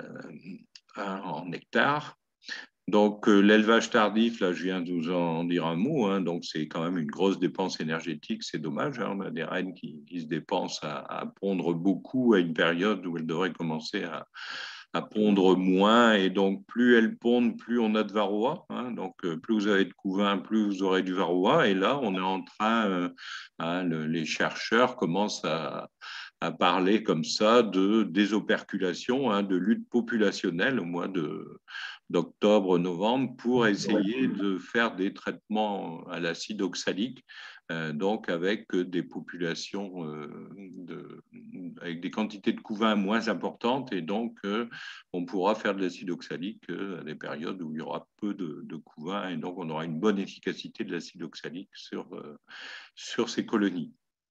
en nectar. Donc, l'élevage tardif, là, je viens de vous en dire un mot, hein, donc c'est quand même une grosse dépense énergétique, c'est dommage, hein, on a des reines qui se dépensent à pondre beaucoup à une période où elles devraient commencer à pondre moins, et donc plus elles pondent, plus on a de varroa, hein, donc plus vous avez de couvain, plus vous aurez du varroa, et là, on est en train, hein, les chercheurs commencent à parler comme ça de désoperculation, hein, de lutte populationnelle au mois d'octobre-novembre pour essayer de faire des traitements à l'acide oxalique, donc avec des populations avec des quantités de couvain moins importantes, et donc on pourra faire de l'acide oxalique à des périodes où il y aura peu de couvain, et donc on aura une bonne efficacité de l'acide oxalique sur ces colonies.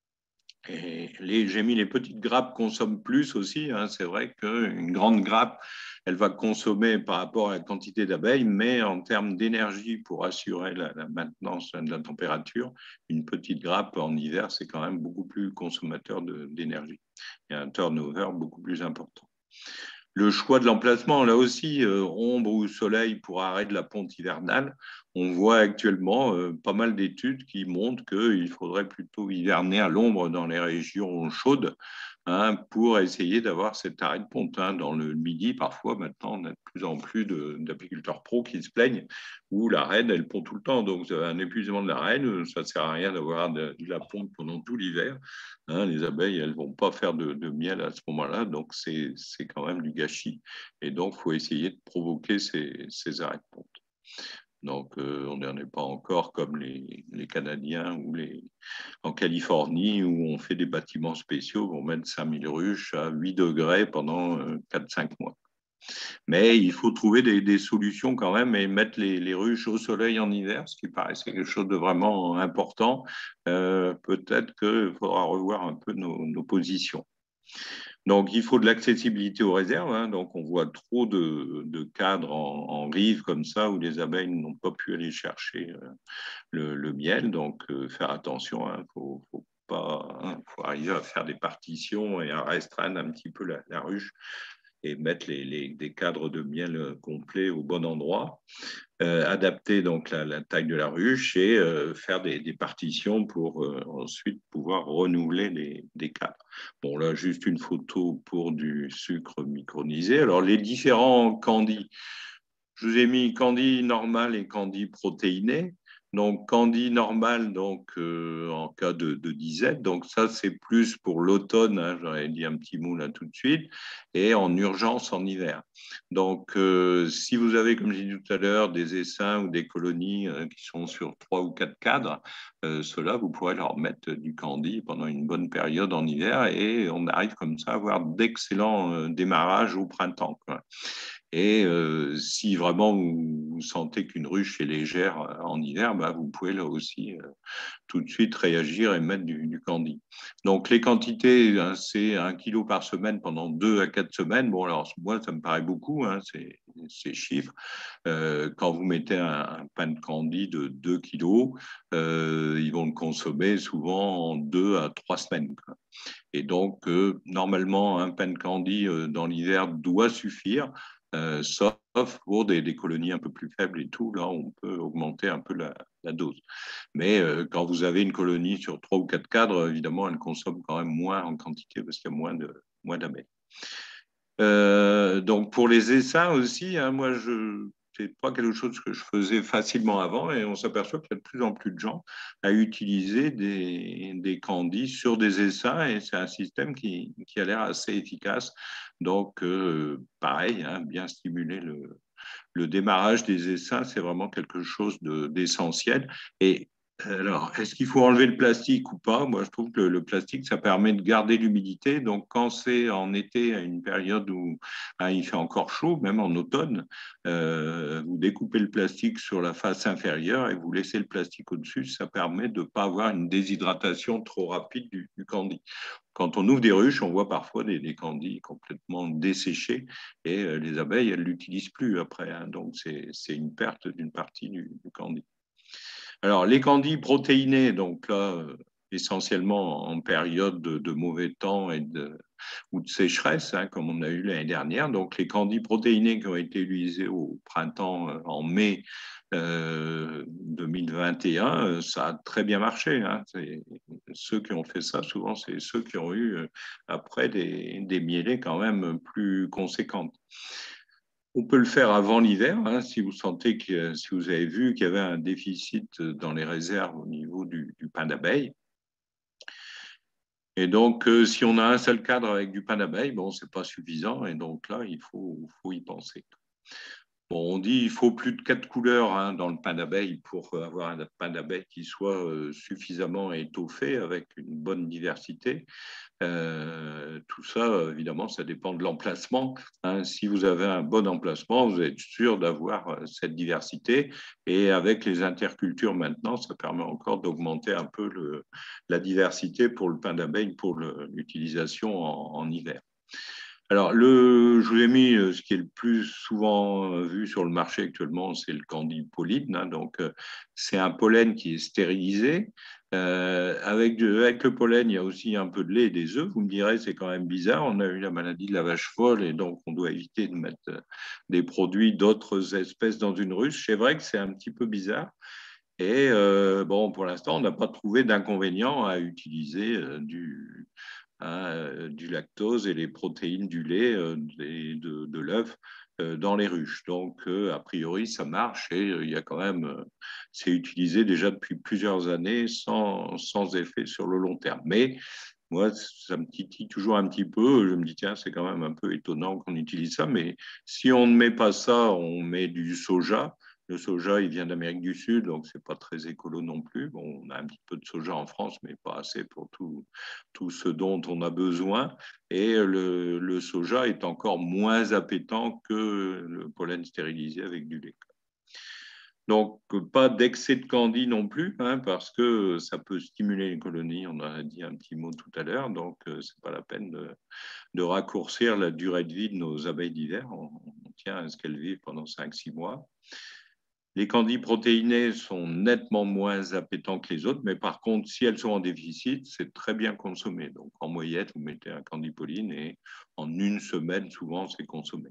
J'ai mis les petites grappes consomment plus aussi, hein. C'est vrai qu'une grande grappe, elle va consommer par rapport à la quantité d'abeilles, mais en termes d'énergie pour assurer la maintenance de la température, une petite grappe en hiver, c'est quand même beaucoup plus consommateur d'énergie. Il y a un turnover beaucoup plus important. Le choix de l'emplacement, là aussi, ombre ou soleil pour arrêt de la ponte hivernale. On voit actuellement pas mal d'études qui montrent qu'il faudrait plutôt hiverner à l'ombre dans les régions chaudes, hein, pour essayer d'avoir cet arrêt de ponte, hein. Dans le Midi, parfois, maintenant, on a de plus en plus d'apiculteurs pros qui se plaignent où la reine, elle pond tout le temps. Donc, vous avez un épuisement de la reine, ça ne sert à rien d'avoir de la ponte pendant tout l'hiver. Hein, les abeilles, elles ne vont pas faire de miel à ce moment-là, donc c'est quand même du gâchis. Et donc, il faut essayer de provoquer ces arrêts de ponte. Donc, on n'en est pas encore comme les Canadiens ou en Californie, où on fait des bâtiments spéciaux, on met 5000 ruches à 8 degrés pendant 4-5 mois. Mais il faut trouver des solutions quand même et mettre les ruches au soleil en hiver, ce qui paraissait quelque chose de vraiment important. Peut-être qu'il faudra revoir un peu nos positions. Donc, il faut de l'accessibilité aux réserves, hein. Donc, on voit trop de cadres en rive comme ça où les abeilles n'ont pas pu aller chercher le miel. Donc, faire attention, hein. Faut pas, hein, faut arriver à faire des partitions et à restreindre un petit peu la ruche et mettre des cadres de miel complets au bon endroit, adapter donc la taille de la ruche et faire des partitions pour ensuite pouvoir renouveler des cadres. Bon, là, juste une photo pour du sucre micronisé. Alors, les différents candis, je vous ai mis candy normal et candy protéiné. Donc, candy normal, donc, en cas de disette. Donc, ça, c'est plus pour l'automne, hein, j'aurais dit un petit mot là tout de suite, et en urgence en hiver. Donc, si vous avez, comme j'ai dit tout à l'heure, des essaims ou des colonies qui sont sur 3 ou 4 cadres, ceux-là, vous pourrez leur mettre du candy pendant une bonne période en hiver, et on arrive comme ça à avoir d'excellents démarrages au printemps, quoi. Et si vraiment vous sentez qu'une ruche est légère en hiver, bah, vous pouvez là aussi tout de suite réagir et mettre du candy. Donc les quantités, hein, c'est 1 kilo par semaine pendant 2 à 4 semaines. Bon, alors moi, ça me paraît beaucoup, hein, ces chiffres. Quand vous mettez un pain de candy de 2 kilos, ils vont le consommer souvent en 2 à 3 semaines, quoi. Et donc, normalement, un pain de candy dans l'hiver doit suffire, sauf pour des colonies un peu plus faibles et tout. Là, on peut augmenter un peu la dose. Mais quand vous avez une colonie sur 3 ou 4 cadres, évidemment, elle consomme quand même moins en quantité parce qu'il y a moins d'abeilles. Donc pour les essaims aussi, hein, moi je c'est pas quelque chose que je faisais facilement avant et on s'aperçoit qu'il y a de plus en plus de gens à utiliser des candis sur des essaims et c'est un système qui a l'air assez efficace. Donc pareil, hein, bien stimuler le démarrage des essaims, c'est vraiment quelque chose d'essentiel. Et alors, est-ce qu'il faut enlever le plastique ou pas? Moi, je trouve que le plastique, ça permet de garder l'humidité. Donc, quand c'est en été, à une période où hein, il fait encore chaud, même en automne, vous découpez le plastique sur la face inférieure et vous laissez le plastique au-dessus. Ça permet de ne pas avoir une déshydratation trop rapide du candy. Quand on ouvre des ruches, on voit parfois des candis complètement desséchés et les abeilles, elles ne l'utilisent plus après, hein. Donc, c'est une perte d'une partie du candy. Alors, les candis protéinés, donc là, essentiellement en période de mauvais temps ou de sécheresse, hein, comme on a eu l'année dernière. Donc, les candis protéinés qui ont été utilisés au printemps, en mai 2021, ça a très bien marché, hein. Ceux qui ont fait ça, souvent, c'est ceux qui ont eu après des mielées quand même plus conséquentes. On peut le faire avant l'hiver, hein, si vous sentez que, si vous avez vu qu'il y avait un déficit dans les réserves au niveau du pain d'abeille. Et donc, si on a un seul cadre avec du pain d'abeille, bon, c'est pas suffisant. Et donc là, il faut y penser. Bon, on dit qu'il faut plus de 4 couleurs hein, dans le pain d'abeille pour avoir un pain d'abeille qui soit suffisamment étoffé avec une bonne diversité. Tout ça, évidemment, ça dépend de l'emplacement, hein. Si vous avez un bon emplacement, vous êtes sûr d'avoir cette diversité. Et avec les intercultures maintenant, ça permet encore d'augmenter un peu la diversité pour le pain d'abeille, pour l'utilisation en hiver. Alors, je vous ai mis ce qui est le plus souvent vu sur le marché actuellement, c'est le candy pollen, hein. Donc, c'est un pollen qui est stérilisé. Avec le pollen, il y a aussi un peu de lait et des œufs. Vous me direz, c'est quand même bizarre. On a eu la maladie de la vache folle et donc on doit éviter de mettre des produits d'autres espèces dans une ruche. C'est vrai que c'est un petit peu bizarre. Et bon, pour l'instant, on n'a pas trouvé d'inconvénient à utiliser du lactose et les protéines du lait et de l'œuf dans les ruches. Donc, a priori, ça marche et il y a quand même, c'est utilisé déjà depuis plusieurs années sans effet sur le long terme. Mais moi, ça me titille toujours un petit peu. Je me dis, tiens, c'est quand même un peu étonnant qu'on utilise ça. Mais si on ne met pas ça, on met du soja. Le soja, il vient d'Amérique du Sud, donc c'est pas très écolo non plus. Bon, on a un petit peu de soja en France, mais pas assez pour tout ce dont on a besoin. Et le soja est encore moins appétant que le pollen stérilisé avec du lait. Donc, pas d'excès de candy non plus, hein, parce que ça peut stimuler les colonies. On en a dit un petit mot tout à l'heure. Donc, ce n'est pas la peine de raccourcir la durée de vie de nos abeilles d'hiver. On tient à ce qu'elles vivent pendant 5-6 mois. Les candis protéinés sont nettement moins appétants que les autres, mais par contre, si elles sont en déficit, c'est très bien consommé. Donc, en moyenne, vous mettez un candy pollen et en une semaine, souvent, c'est consommé.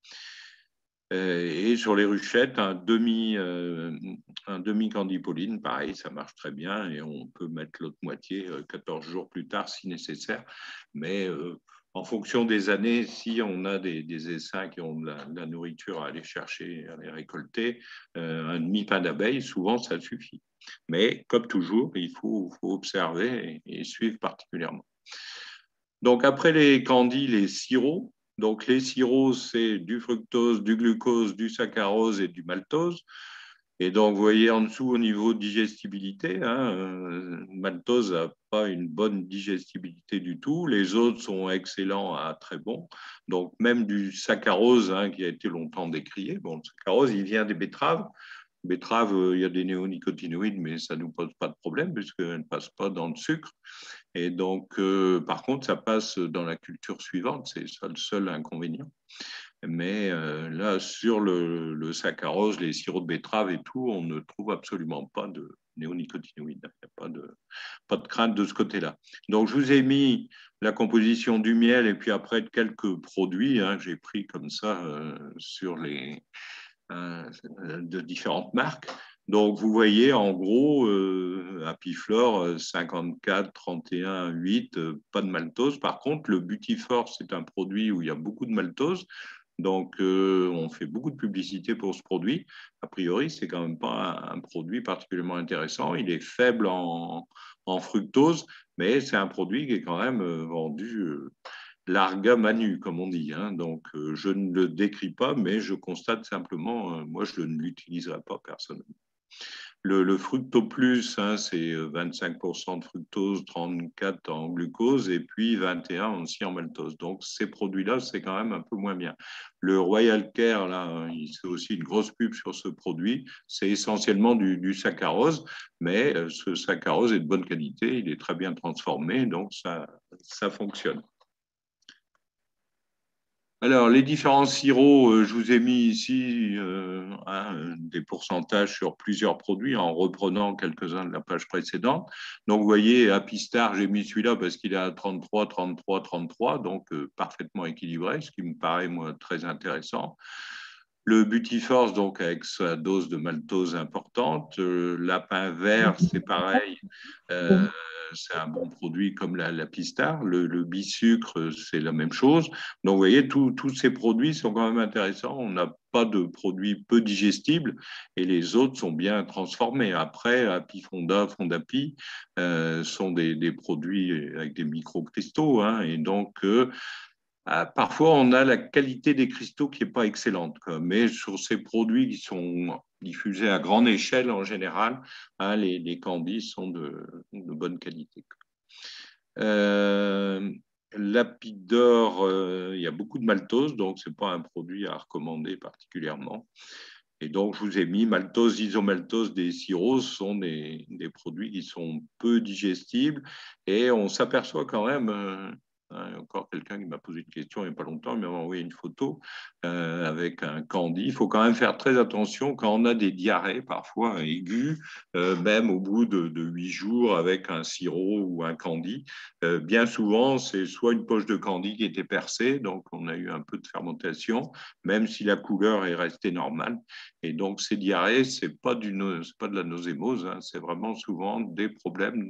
Et sur les ruchettes, un demi candy pollen, pareil, ça marche très bien et on peut mettre l'autre moitié 14 jours plus tard si nécessaire. Mais en fonction des années, si on a des essaims qui ont de la nourriture à aller chercher, à aller récolter, un demi-pain d'abeille, souvent, ça suffit. Mais comme toujours, il faut observer et suivre particulièrement. Donc, après les candis, les sirops. Donc, les sirops, c'est du fructose, du glucose, du saccharose et du maltose. Et donc, vous voyez en dessous, au niveau digestibilité, maltose n'a pas une bonne digestibilité du tout. Les autres sont excellents à très bons. Donc, même du saccharose, qui a été longtemps décrié. Bon, le saccharose, il vient des betteraves. Betterave, il y a des néonicotinoïdes, mais ça ne nous pose pas de problème puisqu'elles ne passent pas dans le sucre. Et donc, par contre, ça passe dans la culture suivante. C'est ça le seul inconvénient. Mais là, sur le saccharose, les sirops de betterave et tout, on ne trouve absolument pas de néonicotinoïdes. Il n'y a pas de crainte de ce côté-là. Donc, je vous ai mis la composition du miel et puis après quelques produits que j'ai pris comme ça sur de différentes marques. Donc, vous voyez, en gros, Apiflore, 54, 31, 8, pas de maltose. Par contre, le Butifort, c'est un produit où il y a beaucoup de maltose. Donc, on fait beaucoup de publicité pour ce produit. A priori, c'est quand même pas un produit particulièrement intéressant. Il est faible en fructose, mais c'est un produit qui est quand même vendu larga manu, comme on dit. Donc, je ne le décris pas, mais je constate simplement, moi, je ne l'utiliserai pas personnellement. Le fructoplus, c'est 25% de fructose, 34 en glucose et puis 21 aussi en maltose. Donc, ces produits-là, c'est quand même un peu moins bien. Le Royal Care, là, c'est aussi une grosse pub sur ce produit. C'est essentiellement du saccharose, mais ce saccharose est de bonne qualité, il est très bien transformé, donc ça fonctionne. Alors, les différents sirops, je vous ai mis ici des pourcentages sur plusieurs produits en reprenant quelques-uns de la page précédente. Donc, vous voyez, Apistar, j'ai mis celui-là parce qu'il est à 33, 33, 33, donc parfaitement équilibré, ce qui me paraît, moi, très intéressant. Le Butiforce, donc avec sa dose de maltose importante. Lapin vert, c'est pareil. Euh, c'est un bon produit comme la Pistar. Le bisucre, c'est la même chose. Donc, vous voyez, tous ces produits sont quand même intéressants. On n'a pas de produits peu digestibles et les autres sont bien transformés. Après, Apifonda, Fondapi sont des produits avec des microcristaux. Et donc, parfois, on a la qualité des cristaux qui n'est pas excellente, mais sur ces produits qui sont diffusés à grande échelle en général, les candies sont de bonne qualité. Lapidor, il y a beaucoup de maltose, donc ce n'est pas un produit à recommander particulièrement. Et donc, je vous ai mis maltose, isomaltose des sirops, sont des produits qui sont peu digestibles et on s'aperçoit quand même. Il y a encore quelqu'un qui m'a posé une question il n'y a pas longtemps, il m'a envoyé une photo avec un candy. Il faut quand même faire très attention quand on a des diarrhées, parfois aiguës, même au bout de 8 jours avec un sirop ou un candy. Bien souvent, c'est soit une poche de candy qui était percée, donc on a eu un peu de fermentation, même si la couleur est restée normale. Et donc, ces diarrhées, ce n'est pas de la nausémose, c'est vraiment souvent des problèmes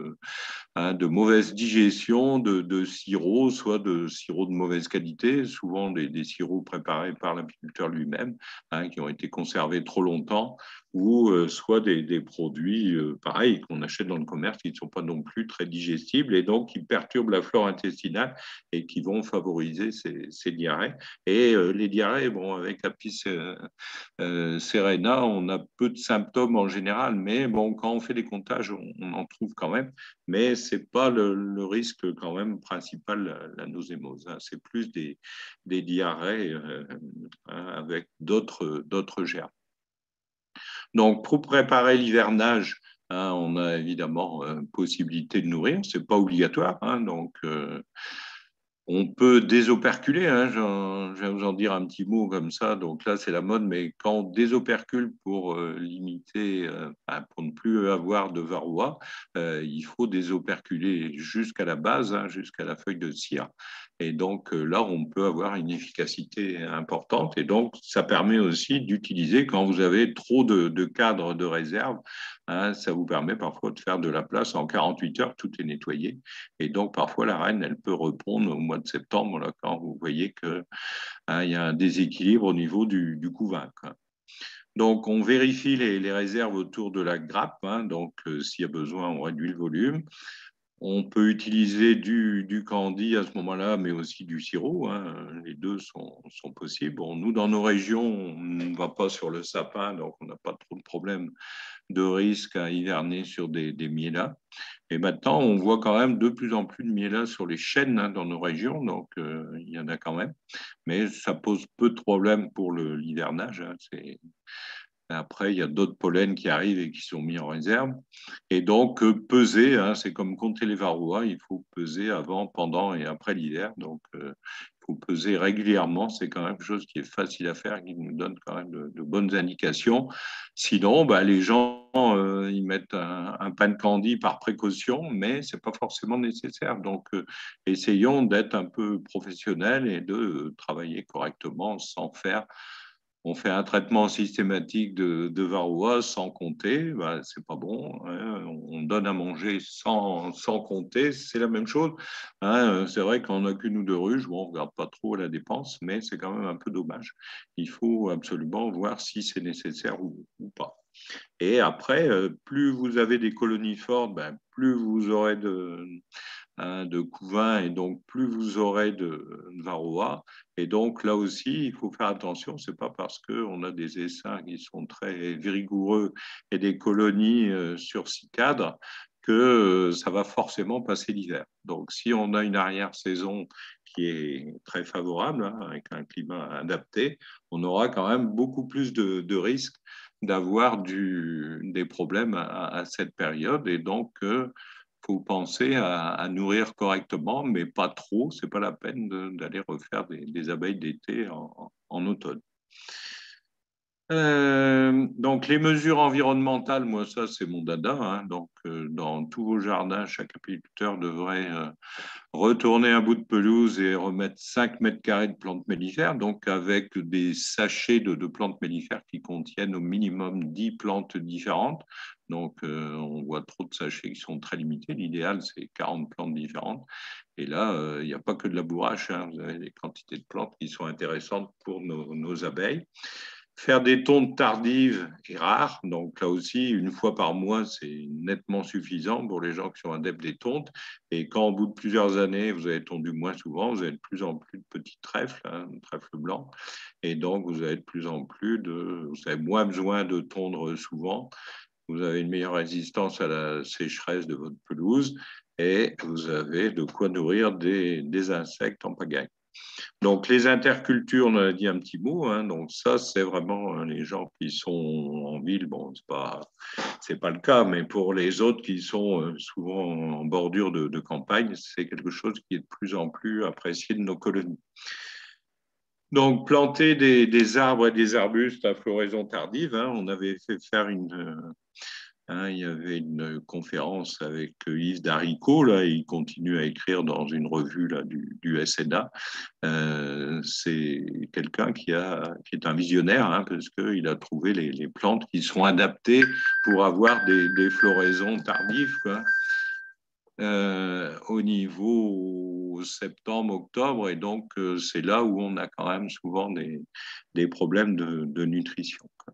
de mauvaise digestion de sirops, soit de sirops de mauvaise qualité, souvent des sirops préparés par l'apiculteur lui-même, qui ont été conservés trop longtemps, ou soit des produits pareils qu'on achète dans le commerce qui ne sont pas non plus très digestibles et donc qui perturbent la flore intestinale et qui vont favoriser ces diarrhées. Et les diarrhées, bon, avec Apis Serena, on a peu de symptômes en général, mais bon, quand on fait des comptages, on en trouve quand même. Mais ce n'est pas le risque quand même principal, la nausémose. C'est plus des diarrhées avec d'autres germes. Donc, pour préparer l'hivernage, on a évidemment possibilité de nourrir. Ce n'est pas obligatoire. Donc, on peut désoperculer, je vais vous en dire un petit mot comme ça. Donc là, c'est la mode, mais quand on désopercule pour limiter, pour ne plus avoir de varroa, il faut désoperculer jusqu'à la base, jusqu'à la feuille de cire. Et donc là, on peut avoir une efficacité importante. Et donc, ça permet aussi d'utiliser quand vous avez trop de cadres de réserve. Ça vous permet parfois de faire de la place en 48 heures, tout est nettoyé. Et donc, parfois, la reine, elle peut répondre au mois de septembre, là, quand vous voyez qu'il y a un déséquilibre au niveau du couvain. Donc, on vérifie les réserves autour de la grappe. Donc, s'il y a besoin, on réduit le volume. On peut utiliser du candy à ce moment-là, mais aussi du sirop, hein. Les deux sont possibles. Bon, nous, dans nos régions, on ne va pas sur le sapin, donc on n'a pas trop de problème de risque à hiverner sur des mielas. Et maintenant, on voit quand même de plus en plus de mielas sur les chênes, hein, dans nos régions, donc il y en a quand même. Mais ça pose peu de problèmes pour l'hivernage, hein. Après, il y a d'autres pollens qui arrivent et qui sont mis en réserve. Et donc, peser, hein, c'est comme compter les varroas, il faut peser avant, pendant et après l'hiver. Donc, il faut peser régulièrement. C'est quand même quelque chose qui est facile à faire, qui nous donne quand même de bonnes indications. Sinon, bah, les gens, ils mettent un pain de candy par précaution, mais ce n'est pas forcément nécessaire. Donc, essayons d'être un peu professionnels et de travailler correctement sans faire. On fait un traitement systématique de varroa sans compter, ben, c'est pas bon, hein. On donne à manger sans compter, c'est la même chose, hein. C'est vrai qu'on n'a qu'une ou deux ruches, bon, on ne regarde pas trop la dépense, mais c'est quand même un peu dommage. Il faut absolument voir si c'est nécessaire ou pas. Et après, plus vous avez des colonies fortes, ben, plus vous aurez de couvain et donc plus vous aurez de varroa. Et donc là aussi, il faut faire attention. C'est pas parce qu'on a des essaims qui sont très vigoureux et des colonies sur 6 cadres que ça va forcément passer l'hiver. Donc si on a une arrière-saison qui est très favorable, hein, avec un climat adapté, on aura quand même beaucoup plus de risques d'avoir des problèmes à cette période. Et donc, faut penser à nourrir correctement, mais pas trop. C'est pas la peine d'aller refaire des abeilles d'été en automne. Donc, les mesures environnementales, moi, ça, c'est mon dada, hein. Donc, dans tous vos jardins, chaque apiculteur devrait retourner un bout de pelouse et remettre 5 mètres carrés de plantes mellifères, donc avec des sachets de plantes mellifères qui contiennent au minimum 10 plantes différentes. Donc, on voit trop de sachets qui sont très limités. L'idéal, c'est 40 plantes différentes. Et là, il n'y a pas que de labourage, hein. Vous avez des quantités de plantes qui sont intéressantes pour nos abeilles. Faire des tontes tardives est rare, donc là aussi, une fois par mois, c'est nettement suffisant pour les gens qui sont adeptes des tontes. Et quand au bout de plusieurs années, vous avez tondu moins souvent, vous avez de plus en plus de petits trèfles, hein, trèfles blancs, et donc vous avez de plus en plus vous avez moins besoin de tondre souvent. Vous avez une meilleure résistance à la sécheresse de votre pelouse et vous avez de quoi nourrir des insectes en pagaille. Donc, les intercultures, on en a dit un petit mot, hein. Donc, ça, c'est vraiment les gens qui sont en ville. Bon, c'est pas le cas, mais pour les autres qui sont souvent en bordure de campagne, c'est quelque chose qui est de plus en plus apprécié de nos colonies. Donc, planter des arbres et des arbustes à floraison tardive, hein. On avait fait faire il y avait une conférence avec Yves Daricot, là, il continue à écrire dans une revue là, du SNA. C'est quelqu'un qui est un visionnaire, hein, parce qu'il a trouvé les plantes qui sont adaptées pour avoir des floraisons tardives, quoi. Au niveau septembre, octobre, et donc c'est là où on a quand même souvent des problèmes de nutrition, quoi.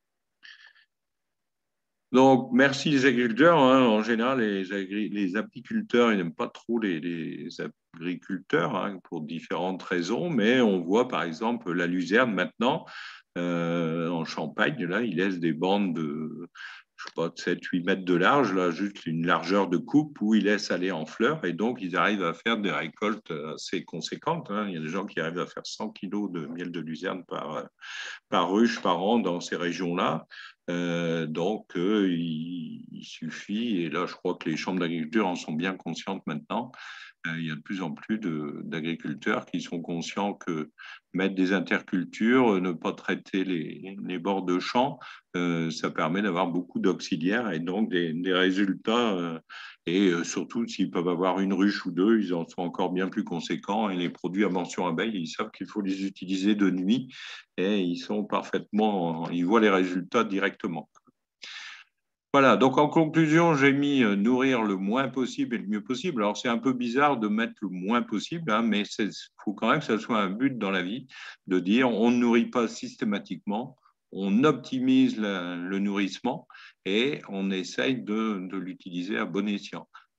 Donc, merci les agriculteurs, hein. En général, les apiculteurs, ils n'aiment pas trop les agriculteurs, hein, pour différentes raisons, mais on voit par exemple la luzerne maintenant, en Champagne, là, ils laissent des bandes de, je sais pas, de 7-8 mètres de large, là, juste une largeur de coupe où ils laissent aller en fleurs, et donc ils arrivent à faire des récoltes assez conséquentes, hein. Il y a des gens qui arrivent à faire 100 kilos de miel de luzerne par ruche par an dans ces régions-là. Donc, il suffit, et là, je crois que les chambres d'agriculture en sont bien conscientes maintenant. Il y a de plus en plus d'agriculteurs qui sont conscients que mettre des intercultures, ne pas traiter les bords de champs, ça permet d'avoir beaucoup d'auxiliaires et donc des résultats. Et surtout, s'ils peuvent avoir une ruche ou deux, ils en sont encore bien plus conséquents. Et les produits à mention abeille, ils savent qu'il faut les utiliser de nuit et ils voient les résultats directement. Voilà, donc en conclusion, j'ai mis nourrir le moins possible et le mieux possible. Alors c'est un peu bizarre de mettre le moins possible, hein, mais il faut quand même que ça soit un but dans la vie, de dire on ne nourrit pas systématiquement, on optimise le nourrissement et on essaye de l'utiliser à bon escient.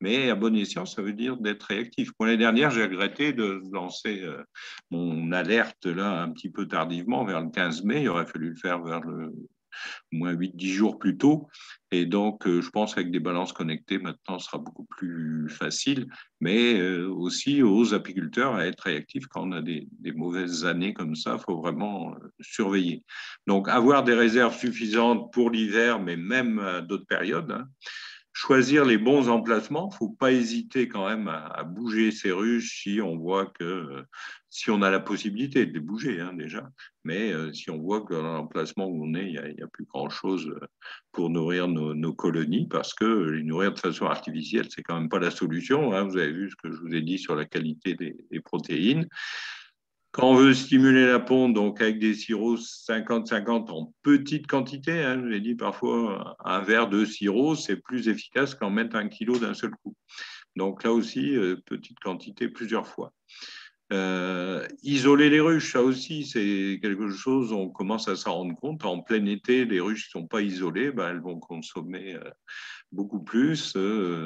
Mais à bon escient, ça veut dire d'être réactif. Pour l'année dernière, j'ai regretté de lancer mon alerte là un petit peu tardivement, vers le 15 mai. Il aurait fallu le faire vers le au moins 8-10 jours plus tôt. Et donc, je pense qu'avec des balances connectées, maintenant, ce sera beaucoup plus facile, mais aussi aux apiculteurs à être réactifs quand on a des mauvaises années comme ça. Il faut vraiment surveiller. Donc, avoir des réserves suffisantes pour l'hiver, mais même à d'autres périodes, hein. Choisir les bons emplacements. Il ne faut pas hésiter quand même à bouger ces ruches si on voit que, si on a la possibilité de les bouger hein, déjà, mais si on voit que dans l'emplacement où on est, il n'y a plus grand-chose pour nourrir nos colonies, parce que les nourrir de façon artificielle, c'est quand même pas la solution. Hein. Vous avez vu ce que je vous ai dit sur la qualité des protéines. Quand on veut stimuler la ponte, donc avec des sirops 50-50 en petite quantité, hein, je l'ai dit parfois, un verre de sirop, c'est plus efficace qu'en mettre 1 kilo d'un seul coup. Donc là aussi, petite quantité plusieurs fois. Isoler les ruches, ça aussi, c'est quelque chose, on commence à s'en rendre compte. En plein été, les ruches ne sont pas isolées, ben, elles vont consommer beaucoup plus.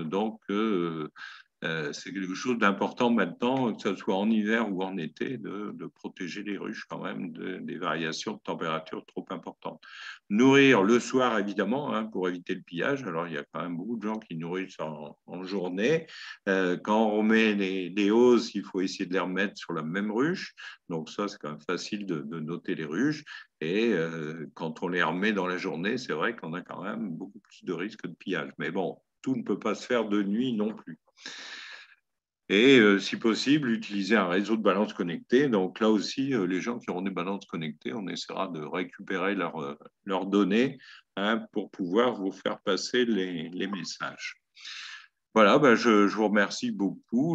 C'est quelque chose d'important maintenant, que ce soit en hiver ou en été, de protéger les ruches quand même des variations de température trop importantes. Nourrir le soir, évidemment, hein, pour éviter le pillage. Alors, il y a quand même beaucoup de gens qui nourrissent en journée. Quand on remet les hausses, il faut essayer de les remettre sur la même ruche. Donc ça, c'est quand même facile de noter les ruches. Et quand on les remet dans la journée, c'est vrai qu'on a quand même beaucoup plus de risques de pillage. Mais bon, tout ne peut pas se faire de nuit non plus. Et si possible, utiliser un réseau de balances connectées. Donc là aussi, les gens qui auront des balances connectées, on essaiera de récupérer leurs données hein, pour pouvoir vous faire passer les messages. Voilà, ben je vous remercie beaucoup.